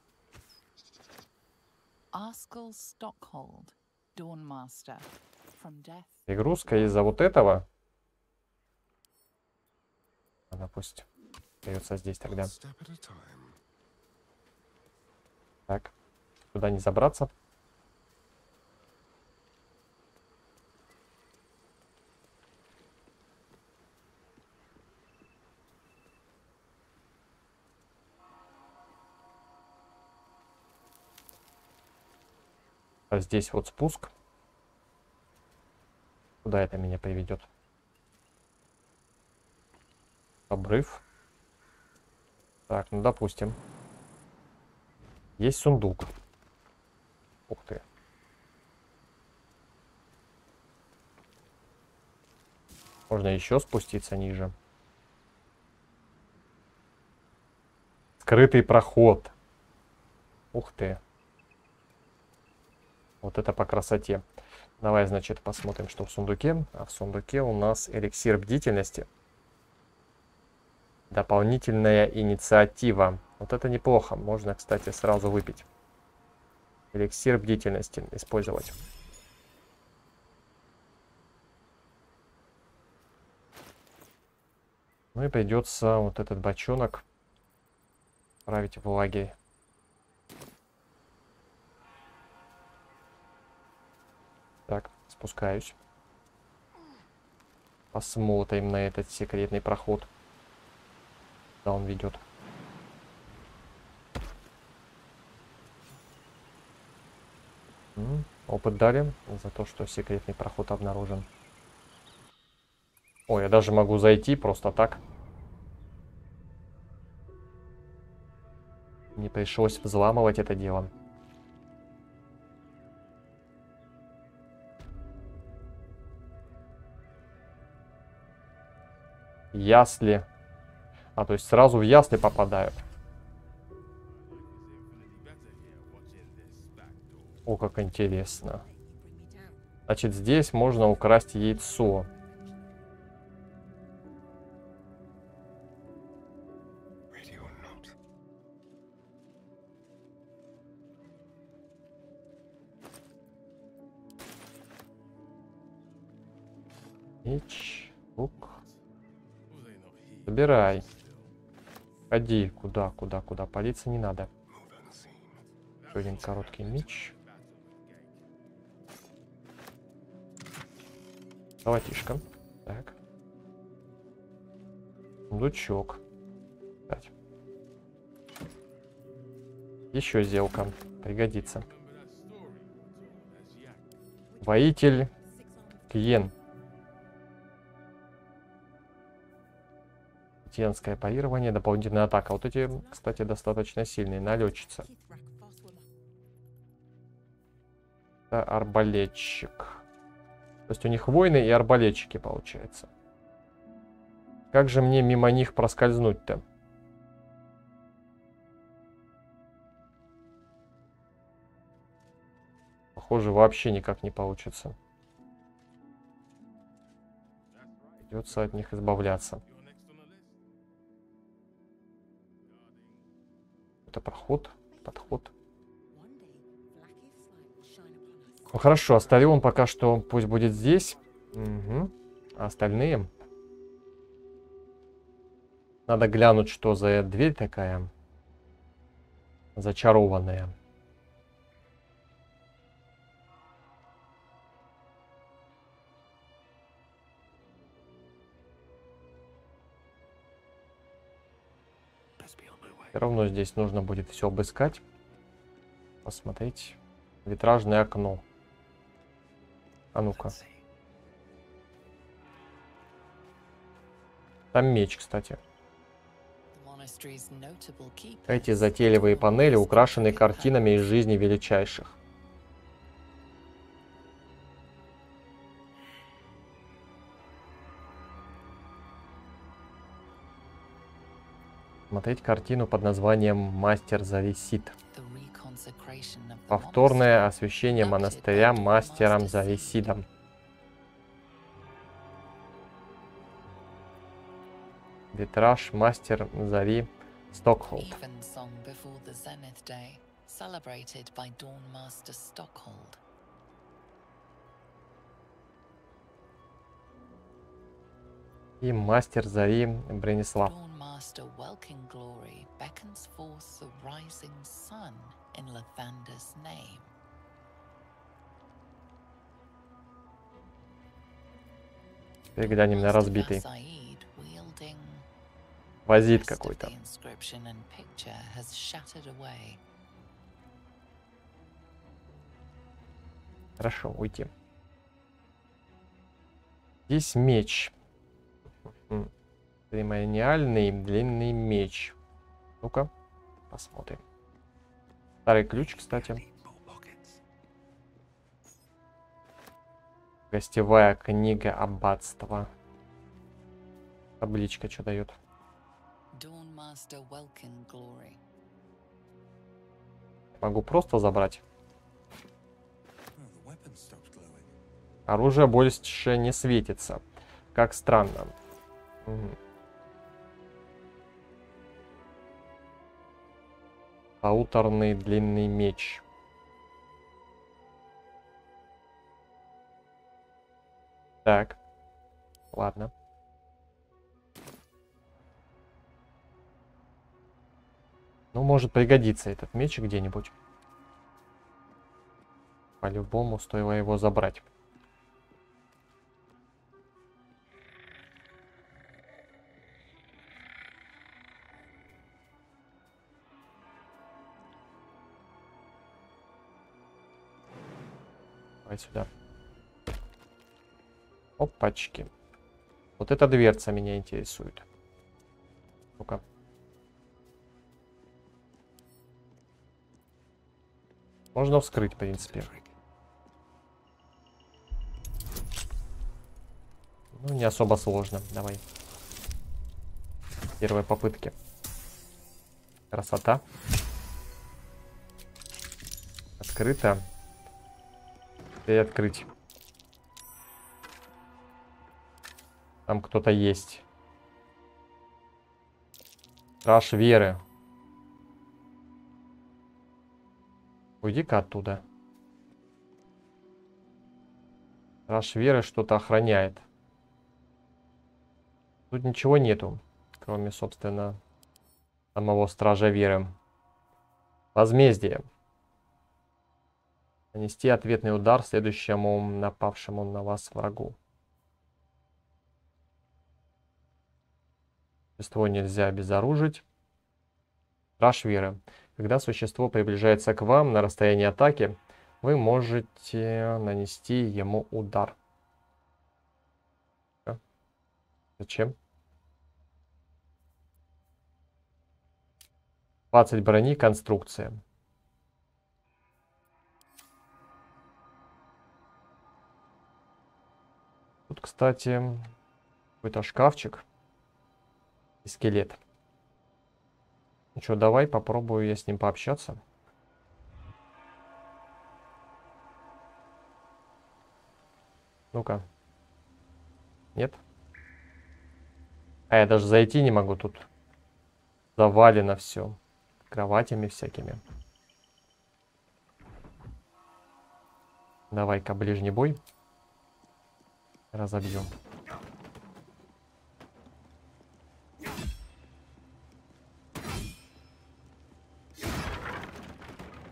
Перегрузка из-за вот этого. Она пусть остается здесь тогда. Так, туда не забраться. А здесь вот спуск. Куда это меня приведет? Обрыв. Так, ну допустим. Есть сундук. Ух ты. Можно еще спуститься ниже. Скрытый проход. Ух ты. Вот это по красоте. Давай, значит, посмотрим, что в сундуке. А в сундуке у нас эликсир бдительности. Дополнительная инициатива. Вот это неплохо. Можно, кстати, сразу выпить. Эликсир бдительности использовать. Ну и придется вот этот бочонок отправить в лагерь. Так, спускаюсь. Посмотрим на этот секретный проход. Куда он ведет. Опыт дали за то, что секретный проход обнаружен. Ой, я даже могу зайти просто так. Не пришлось взламывать это дело. Ясли. А, то есть сразу в ясли попадают. О, как интересно. Значит, здесь можно украсть яйцо. Меч, лук. Забирай. Ходи. Куда? Палиться не надо. Еще один короткий меч. Золотишко. Так. Сундучок. Еще сделка. Пригодится. Воитель Кьен. Тенское парирование, дополнительная атака. Вот эти, кстати, достаточно сильные. Налетчица. Это арбалетчик. То есть у них воины и арбалетчики, получается. Как же мне мимо них проскользнуть-то? Похоже, вообще никак не получится. Придется от них избавляться. Это проход, подход. Ну хорошо, Астарион пока что пусть будет здесь. Угу. А остальные? Надо глянуть, что за дверь такая. Зачарованная. Все равно здесь нужно будет все обыскать. Посмотреть. Витражное окно. А ну-ка. Там меч, кстати. Эти затейливые панели украшены картинами из жизни величайших. Смотреть картину под названием «Мастер Зарисид». Повторное освящение монастыря мастером Зарисидом. Витраж мастер Зари Стокхолд. И мастер Зари Бронислав. Теперь глянем на разбитый. Возит какой-то. Хорошо, уйти. Здесь меч. Церемониальный длинный меч. Ну-ка, посмотрим. Старый ключ, кстати. Гостевая книга аббатства. Табличка что дает? Могу просто забрать. Оружие больше не светится. Как странно. Полуторный длинный меч. Так. Ладно. Ну, может пригодится этот меч где-нибудь. По-любому стоило его забрать. Давай сюда. Опачки. Вот эта дверца меня интересует. Ну-ка. Можно вскрыть, в принципе. Ну, не особо сложно. Давай. Первые попытки. Красота. Открыто. И открыть. Там кто-то есть. Страж веры. Уйди-ка оттуда. Страж веры что-то охраняет. Тут ничего нету, кроме, собственно, самого стража веры. Возмездие. Нанести ответный удар следующему напавшему на вас врагу. Существо нельзя обезоружить. Страж веры. Когда существо приближается к вам на расстоянии атаки, вы можете нанести ему удар. Зачем? 20 брони, конструкция. Тут, кстати, какой-то шкафчик и скелет. Ну что, давай попробую я с ним пообщаться. Ну-ка. Нет? А я даже зайти не могу, тут завалено все. Кроватями всякими. Давай-ка ближний бой. Разобьем.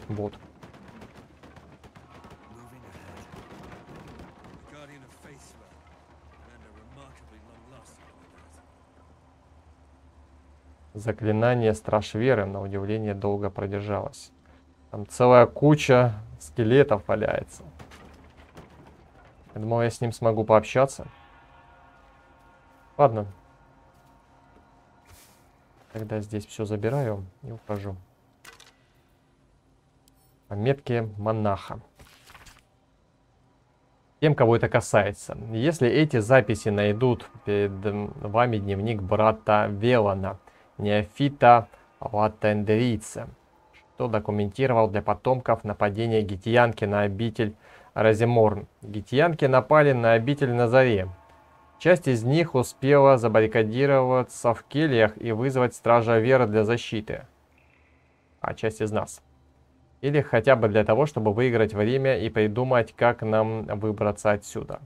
Вот. Заклинание Страж Веры, на удивление, долго продержалось. Там целая куча скелетов валяется. Я думал, я с ним смогу пообщаться. Ладно. Тогда здесь все забираю и ухожу. Пометки монаха. Тем, кого это касается. Если эти записи найдут перед вами дневник брата Велана, неофита латендерийца, что документировал для потомков нападение гитьянки на обитель Разиморн. Гитьянки напали на обитель на заре. Часть из них успела забаррикадироваться в кельях и вызвать стража веры для защиты. А часть из нас. Или хотя бы для того, чтобы выиграть время и придумать, как нам выбраться отсюда.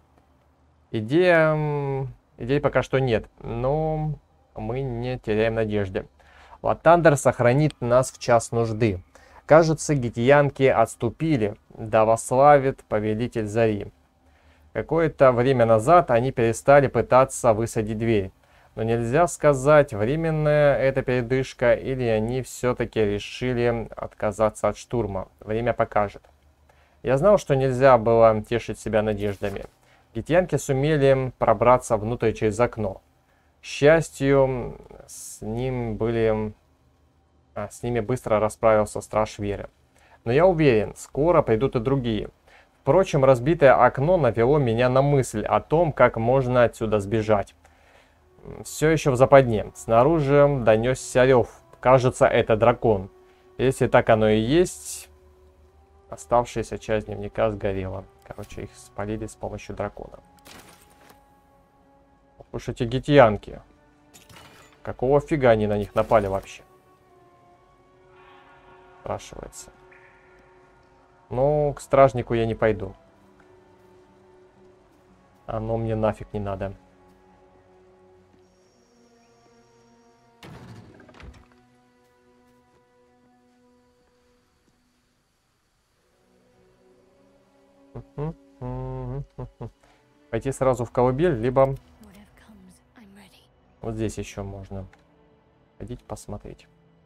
Идей пока что нет, но мы не теряем надежды. Латандер сохранит нас в час нужды. Кажется, гитьянки отступили, да восславит повелитель Зари. Какое-то время назад они перестали пытаться высадить дверь. Но нельзя сказать, временная это передышка или они все-таки решили отказаться от штурма. Время покажет. Я знал, что нельзя было тешить себя надеждами. Гитьянки сумели пробраться внутрь через окно. К счастью, с ними быстро расправился Страж Веры. Но я уверен, скоро придут и другие. Впрочем, разбитое окно навело меня на мысль о том, как можно отсюда сбежать. Все еще в западне. Снаружи донесся рев. Кажется, это дракон. Если так оно и есть, оставшаяся часть дневника сгорела. Короче, их спалили с помощью дракона. Уж эти гитьянки. Какого фига они на них напали вообще? Спрашивается. Ну, к стражнику я не пойду. Оно мне нафиг не надо. Пойти сразу в колыбель, либо вот здесь еще можно ходить посмотреть.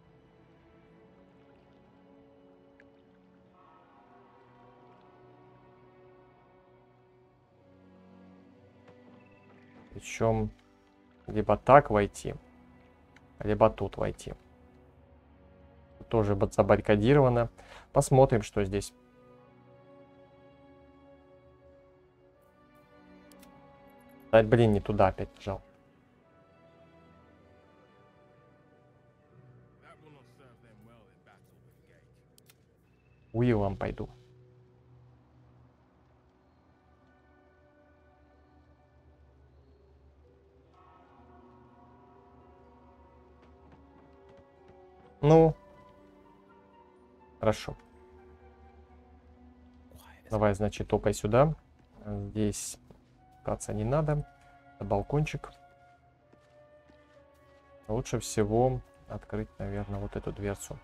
Причем либо так войти, либо тут войти. Тоже забаррикадировано. Посмотрим, что здесь. Блин, не туда опять нажал. Уиллом пойду. Ну, хорошо. Давай, значит, топай сюда. Здесь пытаться не надо. Это балкончик. Лучше всего открыть, наверное, вот эту дверцу.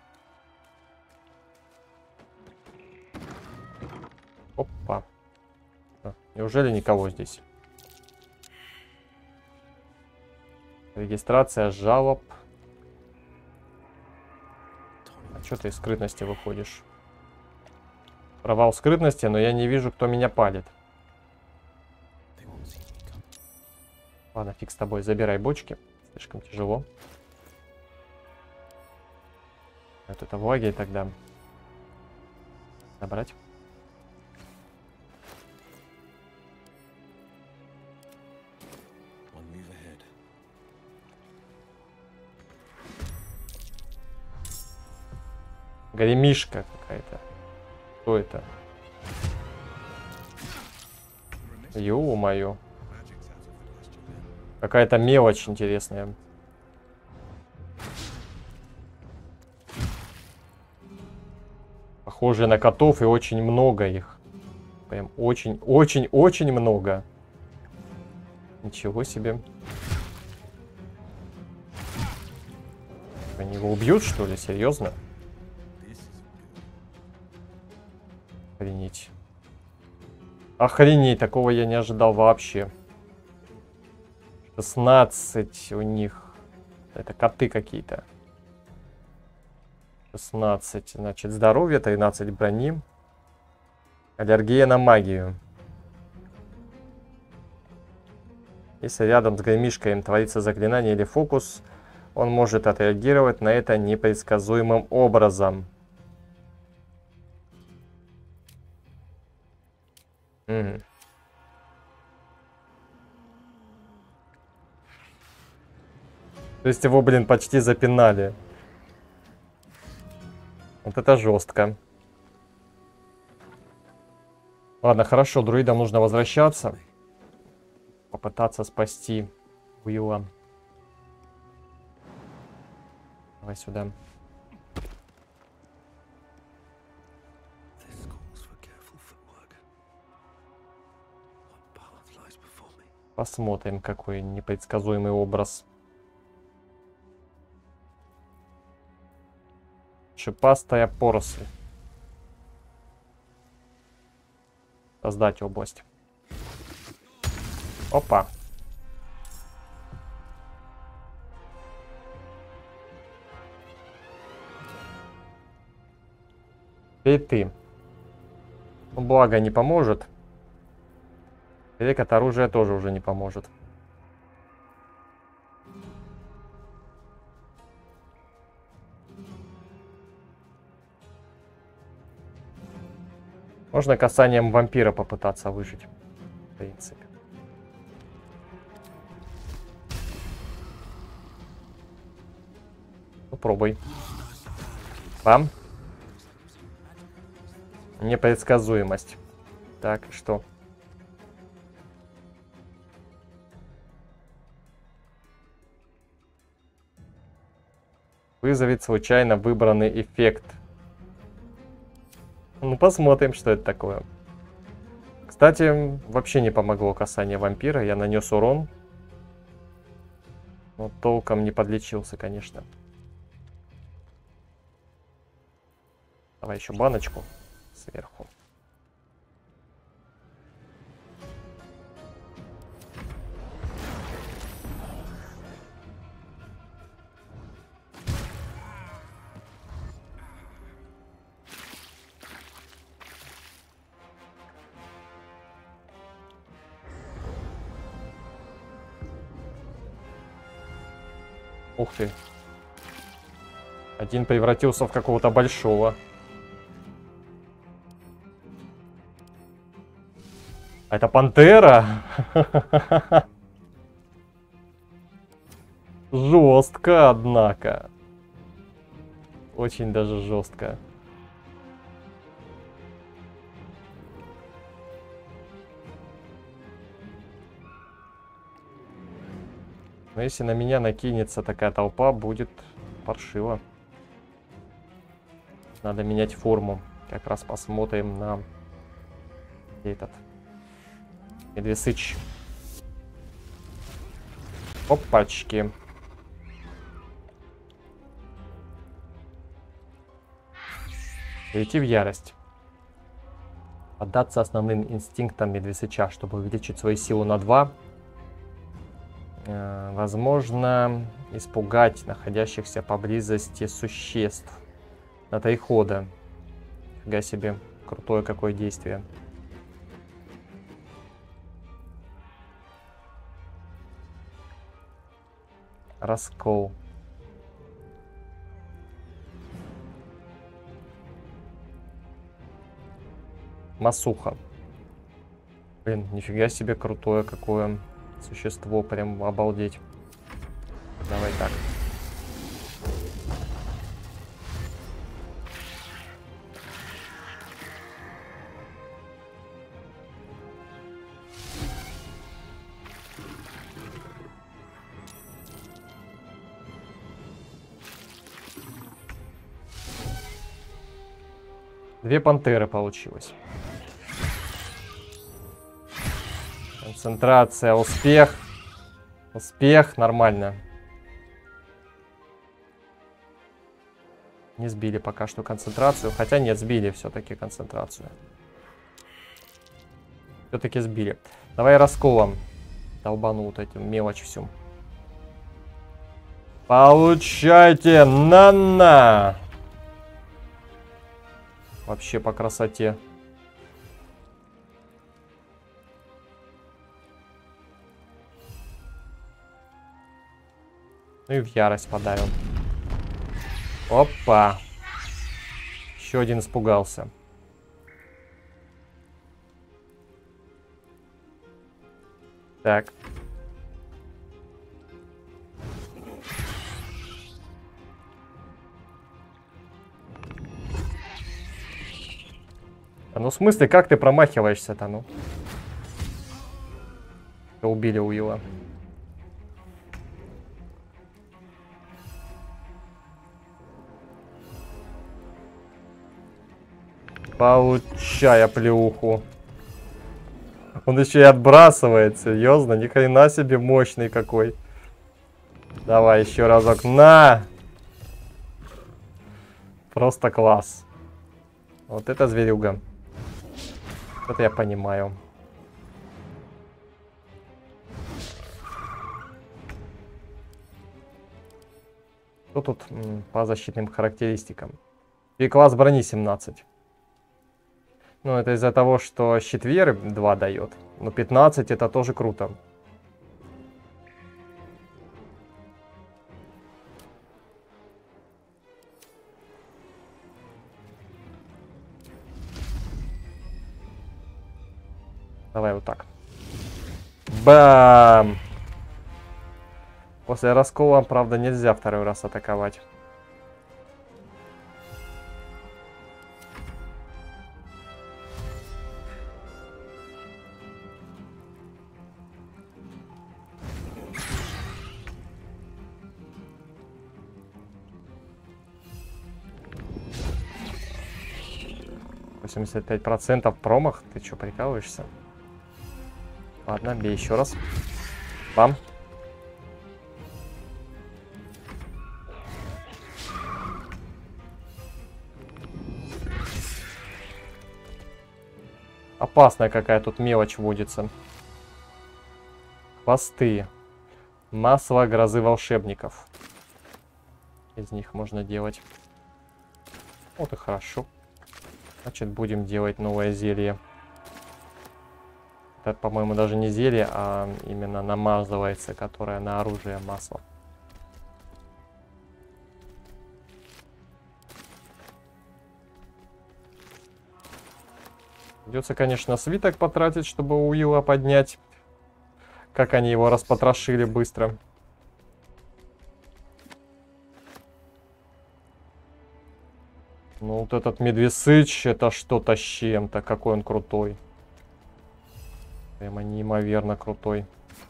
Опа. Неужели никого здесь? Регистрация жалоб. А что ты из скрытности выходишь? Провал скрытности, но я не вижу, кто меня палит. Ладно, фиг с тобой, забирай бочки. Слишком тяжело. Вот это в лагере тогда. Забрать. Горемишка какая-то. Кто это? Ё-моё. Какая-то мелочь интересная. Похожие на котов, и очень много их. Прям очень-очень-очень много. Ничего себе. Они его убьют, что ли? Серьезно? Охренеть. Охренеть, такого я не ожидал вообще. 16 у них. Это коты какие-то. 16. Значит, здоровье, 13 брони. Аллергия на магию. Если рядом с гремишкой им творится заклинание или фокус, он может отреагировать на это непредсказуемым образом. Угу. То есть его, блин, почти запинали. Вот это жестко. Ладно, хорошо, друидам нужно возвращаться. Попытаться спасти Уилла. Давай сюда. Посмотрим, какой непредсказуемый образ. Шипастая поросль. Создать область. Опа. Теперь ты. Ну, благо не поможет. Перек от оружия тоже уже не поможет. Можно касанием вампира попытаться выжить. В принципе. Попробуй. Бам. Непредсказуемость. Так, что? Вызовет случайно выбранный эффект. Ну, посмотрим, что это такое. Кстати, вообще не помогло касание вампира. Я нанес урон. Но толком не подлечился, конечно. Давай еще баночку сверху. Ух ты. Один превратился в какого-то большого. Это пантера? Жестко, однако. Очень даже жестко. Но если на меня накинется такая толпа, будет паршиво. Надо менять форму. Как раз посмотрим на этот Медвесыч. Опачки. Перейти в ярость. Отдаться основным инстинктам Медвесыча, чтобы увеличить свою силу на 2. Возможно, испугать находящихся поблизости существ. На 3 хода. Фига себе, крутое какое действие. Раскол. Масуха. Блин, нифига себе крутое какое существо. Прям обалдеть. Давай так. Две пантеры получилось. Концентрация, успех. Успех, нормально. Не сбили пока что концентрацию. Хотя нет, сбили все-таки концентрацию. Все-таки сбили. Давай расколом. Долбану вот эту мелочь всю. Получайте! На-на! Вообще по красоте. Ну и в ярость подавим. Опа! Еще один испугался. Так. Ну, в смысле, как ты промахиваешься-то, ну? Убили Уилла. Получай оплеуху. Он еще и отбрасывает, серьезно, ни хрена себе мощный какой. Давай еще разок, на! Просто класс. Вот это зверюга. Это я понимаю. Что тут по защитным характеристикам? И класс брони 17. Ну, это из-за того, что щит веры 2 дает. Но 15 это тоже круто. Давай вот так. Бам! После раскола, правда, нельзя второй раз атаковать. %85 промах? Ты что, прикалываешься? Ладно, бей еще раз. Бам. Опасная какая тут мелочь водится. Хвосты. Масло грозы волшебников. Из них можно делать. Вот и хорошо. Значит, будем делать новое зелье. Это, по-моему, даже не зелье, а именно намазывается, которое на оружие масло. Придется, конечно, свиток потратить, чтобы Уилла поднять. Как они его распотрошили быстро. Ну, вот этот Медвесыч, это что-то с чем-то. Какой он крутой. Прямо неимоверно крутой.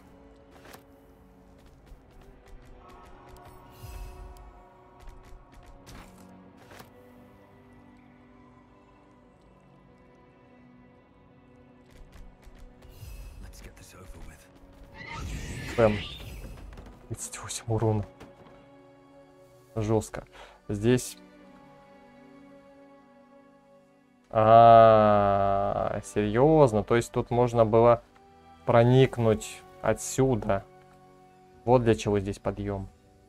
Бэм. 38 урона. Жестко. Здесь... серьезно? То есть тут можно было проникнуть отсюда. Вот для чего здесь подъем.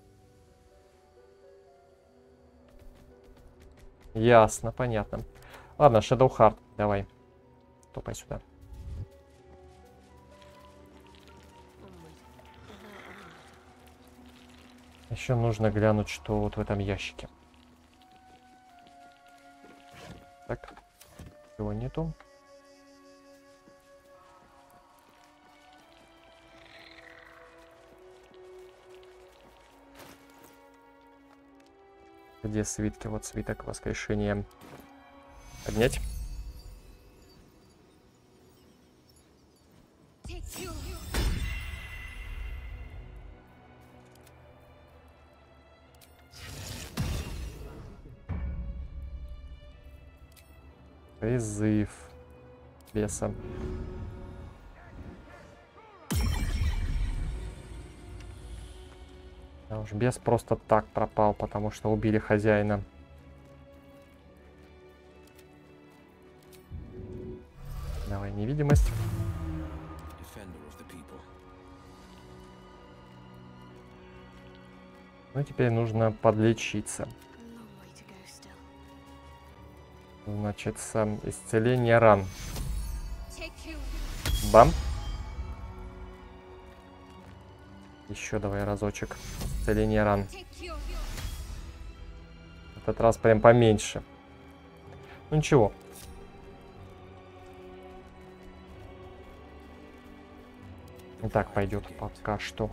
Ясно, понятно. Ладно, Shadowheart, давай. Топай сюда. Еще нужно глянуть, что вот в этом ящике. Так, его нету. Где свитки? Вот свиток воскрешения. Поднять. Призыв беса. Да уж, бес просто так пропал, потому что убили хозяина. Давай невидимость. Ну, теперь нужно подлечиться. Значит, исцеление ран. Бам. Еще давай разочек. Исцеление ран. В этот раз прям поменьше. Ну ничего. И так пойдет пока что.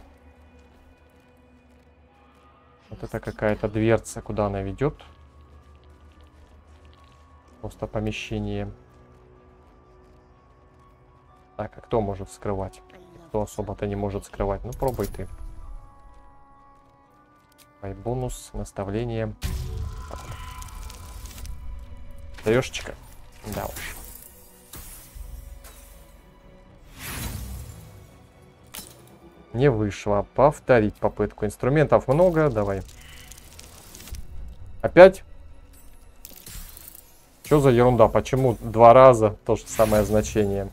Вот это какая-то дверца, куда она ведет. Просто помещение. Так, а кто может скрывать? Кто особо-то не может скрывать? Ну, пробуй ты. Давай бонус, наставление. Даешечка? Да уж. Не вышло. Повторить попытку. Инструментов много. Давай. Опять? Что за ерунда? Почему 2 раза то же самое значение?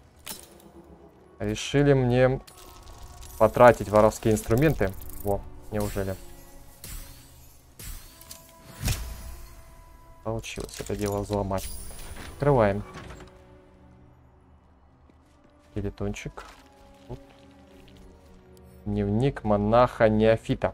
Решили мне потратить воровские инструменты. Во, неужели? Получилось это дело взломать. Открываем. Скелетончик. Тут. Дневник монаха-неофита.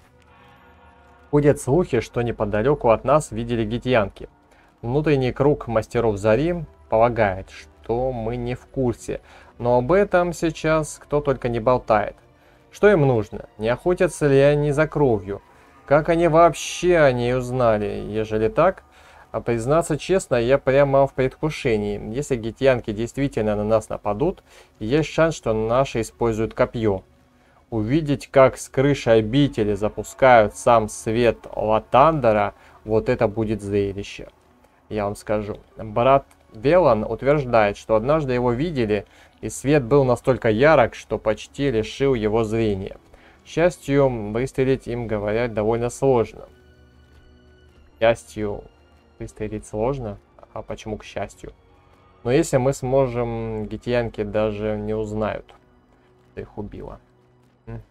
Ходят слухи, что неподалеку от нас видели гитьянки. Внутренний круг мастеров Зари полагает, что мы не в курсе. Но об этом сейчас кто только не болтает. Что им нужно? Не охотятся ли они за кровью? Как они вообще о ней узнали? Ежели так, а признаться честно, я прямо в предвкушении. Если гитьянки действительно на нас нападут, есть шанс, что наши используют копье. Увидеть, как с крыши обители запускают сам свет Латандера, вот это будет зрелище. Я вам скажу. Брат Велан утверждает, что однажды его видели, и свет был настолько ярок, что почти лишил его зрения. К счастью, выстрелить им, говорят, довольно сложно. К счастью, выстрелить сложно? А почему к счастью? Но если мы сможем, гитьянки даже не узнают, что их убило. Угу.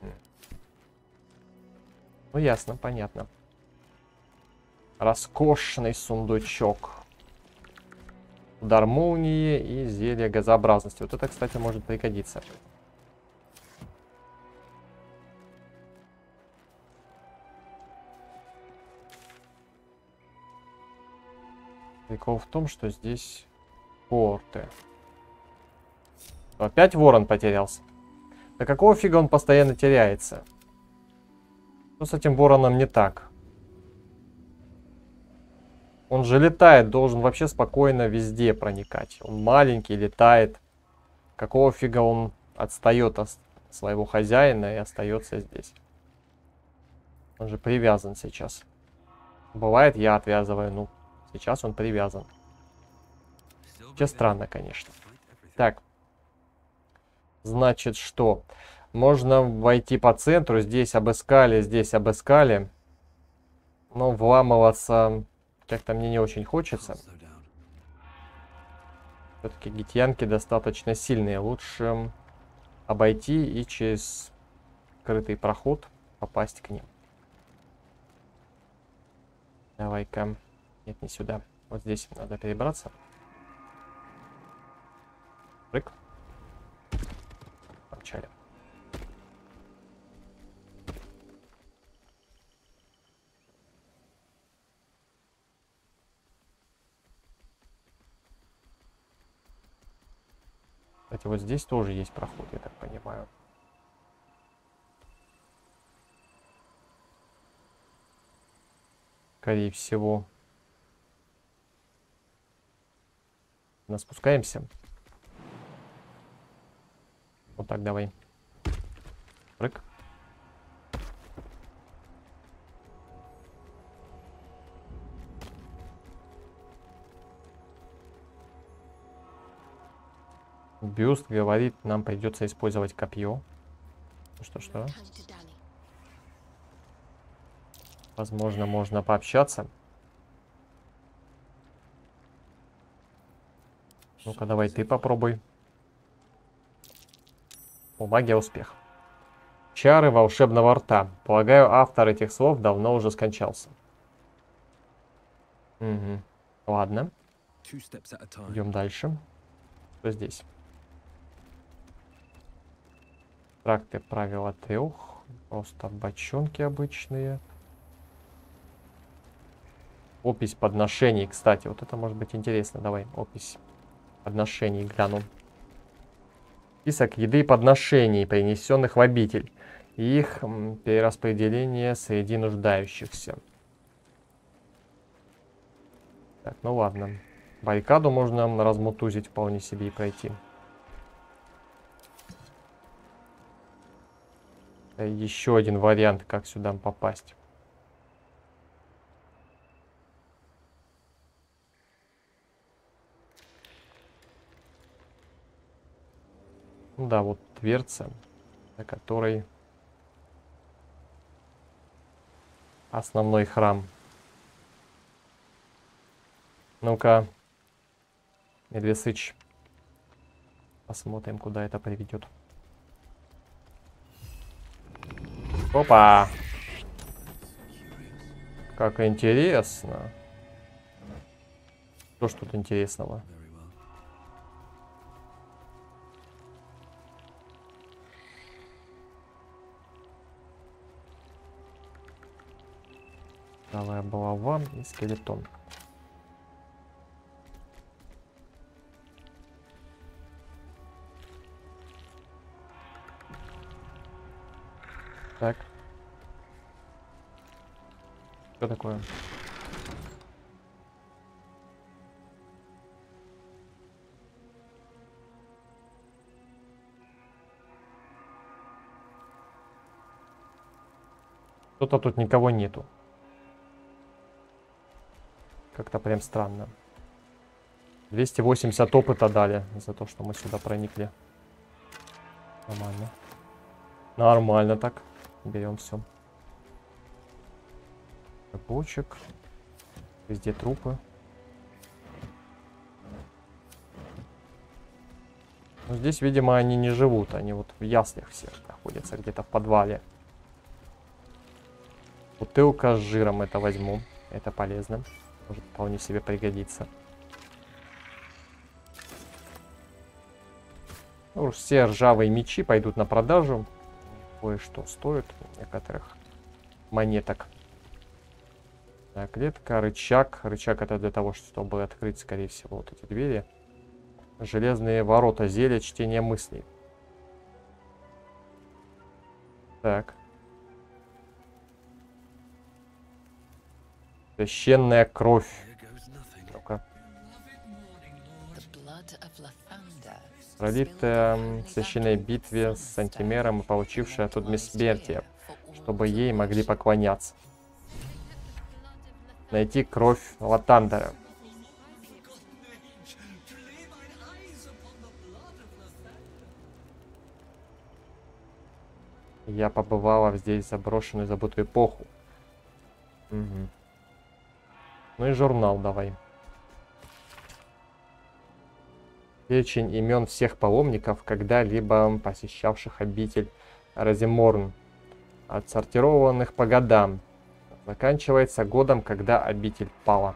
Ну ясно, понятно. Роскошный сундучок. Удар молнии и зелье газообразности. Вот это, кстати, может пригодиться. Прикол в том, что здесь порты. Опять ворон потерялся. Да какого фига он постоянно теряется? Что с этим вороном не так? Он же летает, должен вообще спокойно везде проникать. Он маленький, летает. Какого фига он отстает от своего хозяина и остается здесь? Он же привязан сейчас. Бывает, я отвязываю. Ну, сейчас он привязан. Вообще странно, конечно. Так. Значит, что? Можно войти по центру. Здесь обыскали. Но вламываться как-то мне не очень хочется. Все-таки гитьянки достаточно сильные. Лучше обойти и через скрытый проход попасть к ним. Давай-ка. Нет, не сюда. Вот здесь надо перебраться. Прыг. Помчали. Кстати, вот здесь тоже есть проход, я так понимаю. Скорее всего. Спускаемся. Вот так давай. Прыг. Бюст говорит, нам придется использовать копье. Что? Возможно, можно пообщаться. Ну-ка, давай ты попробуй. О, магия, успех. Чары волшебного рта. Полагаю, автор этих слов давно уже скончался. Угу. Ладно. Идем дальше. Что здесь? Тракты правила 3. Просто бочонки обычные. Опись подношений, кстати. Вот это может быть интересно. Давай, опись подношений гляну. Список еды и подношений, принесенных в обитель. И их перераспределение среди нуждающихся. Так, ну ладно. Баррикаду можно размутузить вполне себе и пройти. Еще один вариант, как сюда попасть. Ну да, вот дверца, за которой основной храм. Ну-ка, Медвесыч. Посмотрим, куда это приведет. Опа! Как интересно. Что ж тут интересного? Давай, булава и скелетон. Так. Что такое? Что-то тут никого нету. Как-то прям странно. 280 опыта дали за то, что мы сюда проникли. Нормально. Нормально так. Берем все. Рыбочек. Везде трупы. Но здесь, видимо, они не живут. Они вот в яслях все находятся где-то в подвале. Бутылка с жиром, это возьму. Это полезно. Может вполне себе пригодится. Ну, уж все ржавые мечи пойдут на продажу. Кое-что стоит некоторых монеток. Так, клетка, рычаг. Рычаг это для того, чтобы открыть, скорее всего, вот эти двери. Железные ворота, зелье, чтение мыслей. Так. Священная кровь. Ну-ка. Пролитая в священной битве с Антимером и получившая тут бессмертие, чтобы ей могли поклоняться. Найти кровь Латандера. Я побывала здесь заброшенную, забытую эпоху. Угу. Ну и журнал давай. Перечень имен всех паломников, когда-либо посещавших обитель Разиморн, отсортированных по годам. Заканчивается годом, когда обитель пала.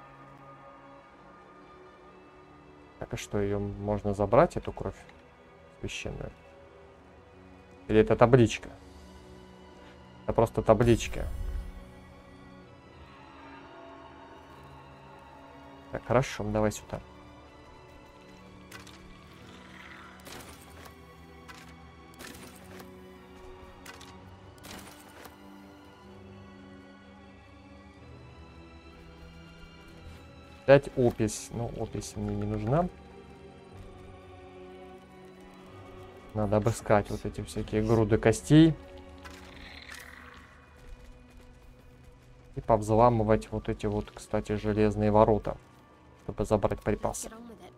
Так, а что, ее можно забрать, эту кровь священную? Или это табличка? Это просто табличка. Так, хорошо, давай сюда. Дать опись. Ну, опись мне не нужна. Надо обыскать вот эти всякие груды костей. И повзламывать вот эти вот, кстати, железные ворота, чтобы забрать припасы.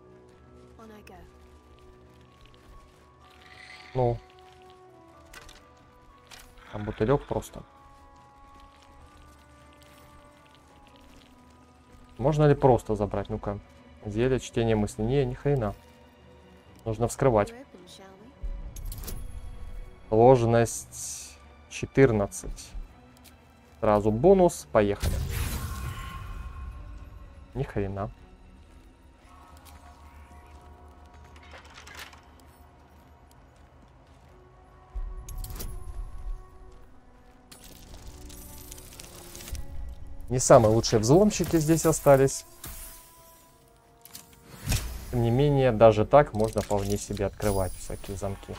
Ну. Там бутылек просто. Можно ли просто забрать? Ну-ка. Зелье, чтение мыслей. Не, ни хрена. Нужно вскрывать. Сложность 14. Сразу бонус. Поехали. Ни хрена. Не самые лучшие взломщики здесь остались. Тем не менее, даже так можно вполне себе открывать всякие замки.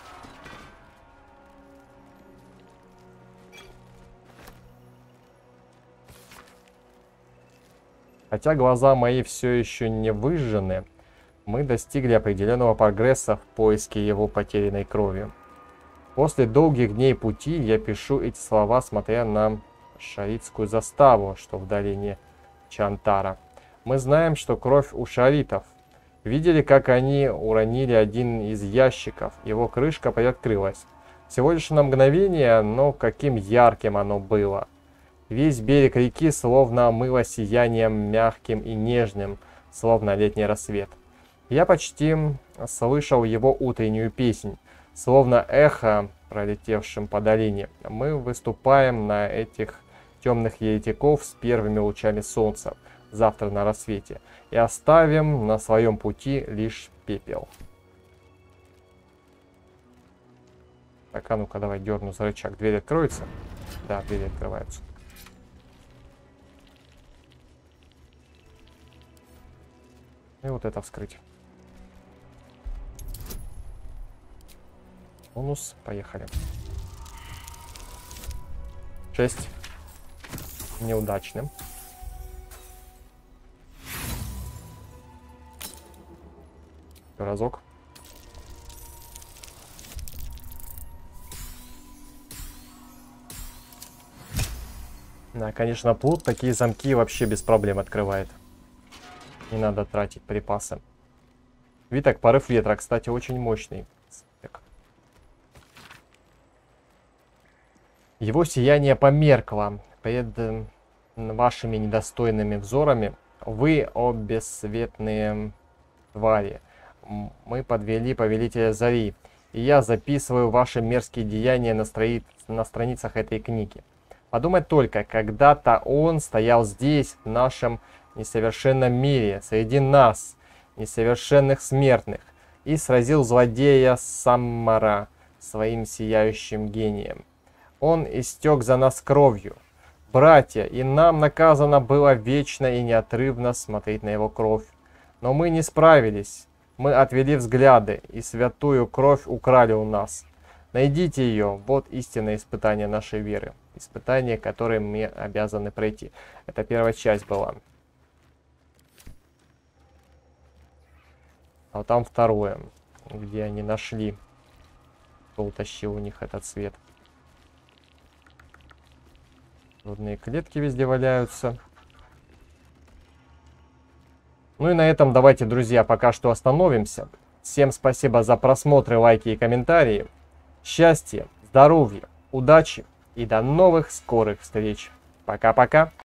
Хотя глаза мои все еще не выжжены, мы достигли определенного прогресса в поиске его потерянной крови. После долгих дней пути я пишу эти слова, смотря на шаритскую заставу, что в долине Чантара. Мы знаем, что кровь у шаритов. Видели, как они уронили один из ящиков, его крышка приоткрылась. Всего лишь на мгновение, но каким ярким оно было. Весь берег реки словно омыло сиянием мягким и нежным, словно летний рассвет. Я почти слышал его утреннюю песнь, словно эхо, пролетевшим по долине. Мы выступаем на этих темных еретиков с первыми лучами солнца завтра на рассвете и оставим на своем пути лишь пепел. Так, а ну-ка, давай дерну за рычаг. Дверь откроется? Да, двери открываются. И вот это вскрыть. Бонус. Поехали. 6. Неудачным. Разок. Да, конечно, плут такие замки вообще без проблем открывает. Не надо тратить припасы. Виток, порыв ветра, кстати, очень мощный. Его сияние померкло пред вашими недостойными взорами. Вы, о бесцветные твари, мы подвели повелителя Зари, и я записываю ваши мерзкие деяния на страницах этой книги. Подумать только, когда-то он стоял здесь, в нашем несовершенном мире, среди нас, несовершенных смертных, и сразил злодея Саммара своим сияющим гением. Он истек за нас кровью, братья, и нам наказано было вечно и неотрывно смотреть на его кровь. Но мы не справились, мы отвели взгляды, и святую кровь украли у нас. Найдите ее, вот истинное испытание нашей веры, испытание, которое мы обязаны пройти. Это первая часть была. А вот там второе, где они нашли, кто утащил у них этот свет. Водные клетки везде валяются. Ну и на этом давайте, друзья, пока что остановимся. Всем спасибо за просмотры, лайки и комментарии. Счастья, здоровья, удачи и до новых скорых встреч. Пока-пока.